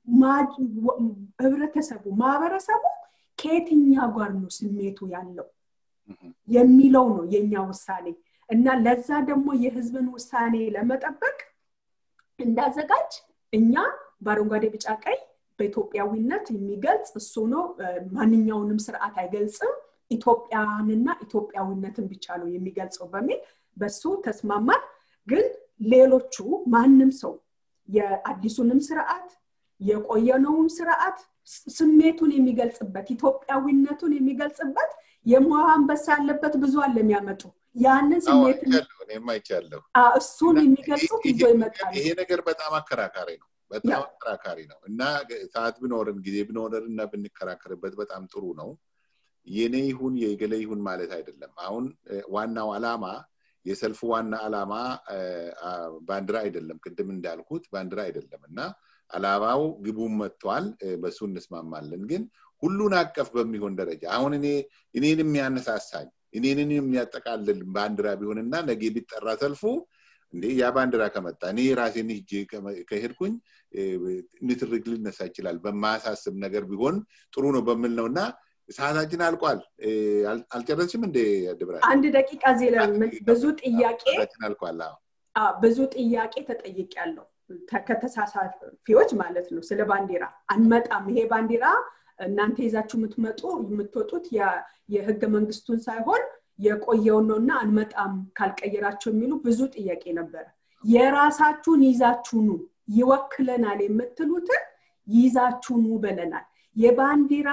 ህብረተሰቡ ማህበረሰቡ ከየትኛው ጋር ነው ስሜቱ ያለው የሚለው ነው የኛ ውሳኔ እና ለዛ ደግሞ የህዝብን ውሳኔ ለመጠበቅ እንዳዘጋጅ እኛ ባረንጓዴ ቢጫ ቀይ በኢትዮጵያዊነት የሚገልጽ እሱ ነው ማንኛውንም ስርዓት አይገልጽም ኢትዮጵያንና ኢትዮጵያዊነትን ብቻ ነው የሚገልጸው በሚል በሱ ተስማማን ግን ሌሎቹ ማንንም ሰው የአዲሱንም ስርዓት የቆየነውም ስርዓት ስሜቱን የሚገልጽበት ኢትዮጵያዊነቱን የሚገልጽበት የሞሃንበስ ያለበት ብዙ አለ የሚያመጡ ያንን ስሜትን እኔም አይቻለሁ እሱን የሚገልጹት ይዞ ይመጣል ይሄ ነገር በጣም አከራካሪ ነው በጣም አከራካሪ ነው እና ሰዓት ቢኖርን ጊዜ ቢኖርና ብንከራከርበት በጣም ጥሩ ነው የኔ ይሁን የገለ ይሁን ማለት አይደለም አሁን ዋናው አላማ የሰልፉ ዋና አላማ ባንዲራ አይደለም ቅድም እንዳልኩት ባንዲራ አይደለምና አላማው ግቡም መጥቷል በሱ እንስማማለን ግን ሁሉን አቀፍ በሚሆን ደረጃ አሁን እኔን የሚያነሳሳኝ እኔንን የሚያጠቃልል ባንዲራ ቢሆንና ነገ ቢጠራ ሰልፉ እንዴ ያ ባንዲራ ከመጣ እኔ ራሴን ሂጄ ከሄድኩኝ ንትርክ ሊነሳ ይችላል በማያሳስብ ነገር ቢሆን ጥሩ ነው በሚል ነውና ሰዓታችን አልቋል አልጨረስሽም እንዴ ድብራ አንድ ደቂቃ ዜለም ብዙ ጥያቄ ሰዓታችን አልቋል ብዙ ጥያቄ ተጠይቄያለሁ ከተሳሳፊዎች ማለት ነው ስለ ባንዲራ አንመጣም ይሄ ባንዲራ እናንተ ይዛችሁ የምትወጡት የህገ መንግስቱን ሳይሆን የቆየው ነውና አንመጣም ካልቀየራችሁ የሚሉ ብዙ ጥያቄ ነበር የራሳችሁን ይዛችሁ ነው ይወክለናል የምትሉት ይዛችሁ ነው በለናል የባንዲራ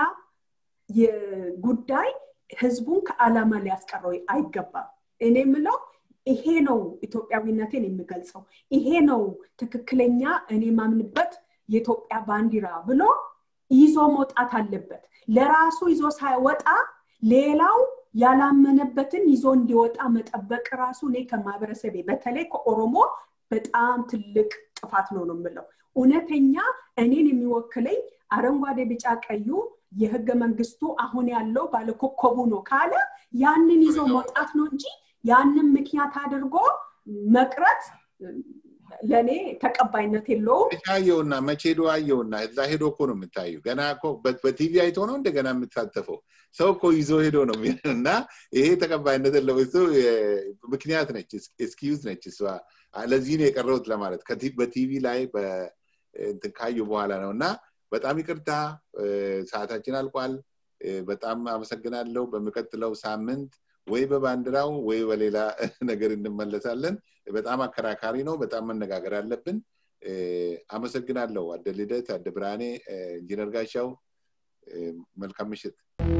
የጉዳይ ህዝቡን ከዓላማ ሊያስቀረው አይገባም እኔ ምለው ይሄ ነው ኢትዮጵያዊነትን የሚገልጸው ይሄ ነው ትክክለኛ እኔ ማምንበት የኢትዮጵያ ባንዲራ ብሎ ይዞ መውጣት አለበት ለራሱ ይዞ ሳይወጣ ሌላው ያላመነበትን ይዞ እንዲወጣ መጠበቅ ራሱ ነው ከማህበረሰቤ በተለይ ከኦሮሞ በጣም ትልቅ ጥፋት ነው የምለው ኡነተኛ እኔን የሚወክለኝ አረንጓዴ ቢጫ ቀዩ የህገ መንግስቱ አሁን ያለው ባለኮከቡ ነው ካለ ያንን ይዞ መውጣት ነው እንጂ ያንን ምክንያት አድርጎ መቅረት ለኔ ተቀባይነት የለውም ታየውና መቼዶ አየውና እዛ ሄዶ እኮ ነው የምታዩ ገና እኮ በቲቪ አይቶ ነው እንደገና የምታተፈው ሰው እኮ ይዞ ሄዶ ነው እና ይሄ ተቀባይነት የለውም እሱ ምክንያት ነች ኤክስኪውዝ ነች እሷ ለዚህ ነው የቀረውት ለማለት በቲቪ ላይ እንትን ካዩ በኋላ ነውና በጣም ይቅርታ ሰዓታችን አልቋል በጣም አመሰግናለሁ በመቀጥለው ሳምንት ወይ በባንዲራው ወይ በሌላ ነገር እንመለሳለን በጣም አከራካሪ ነው በጣም መነጋገር አለብን አመሰግናለሁ አደልደት አደብራኔ ኢንጂነር ጋሻው መልካም ምሽት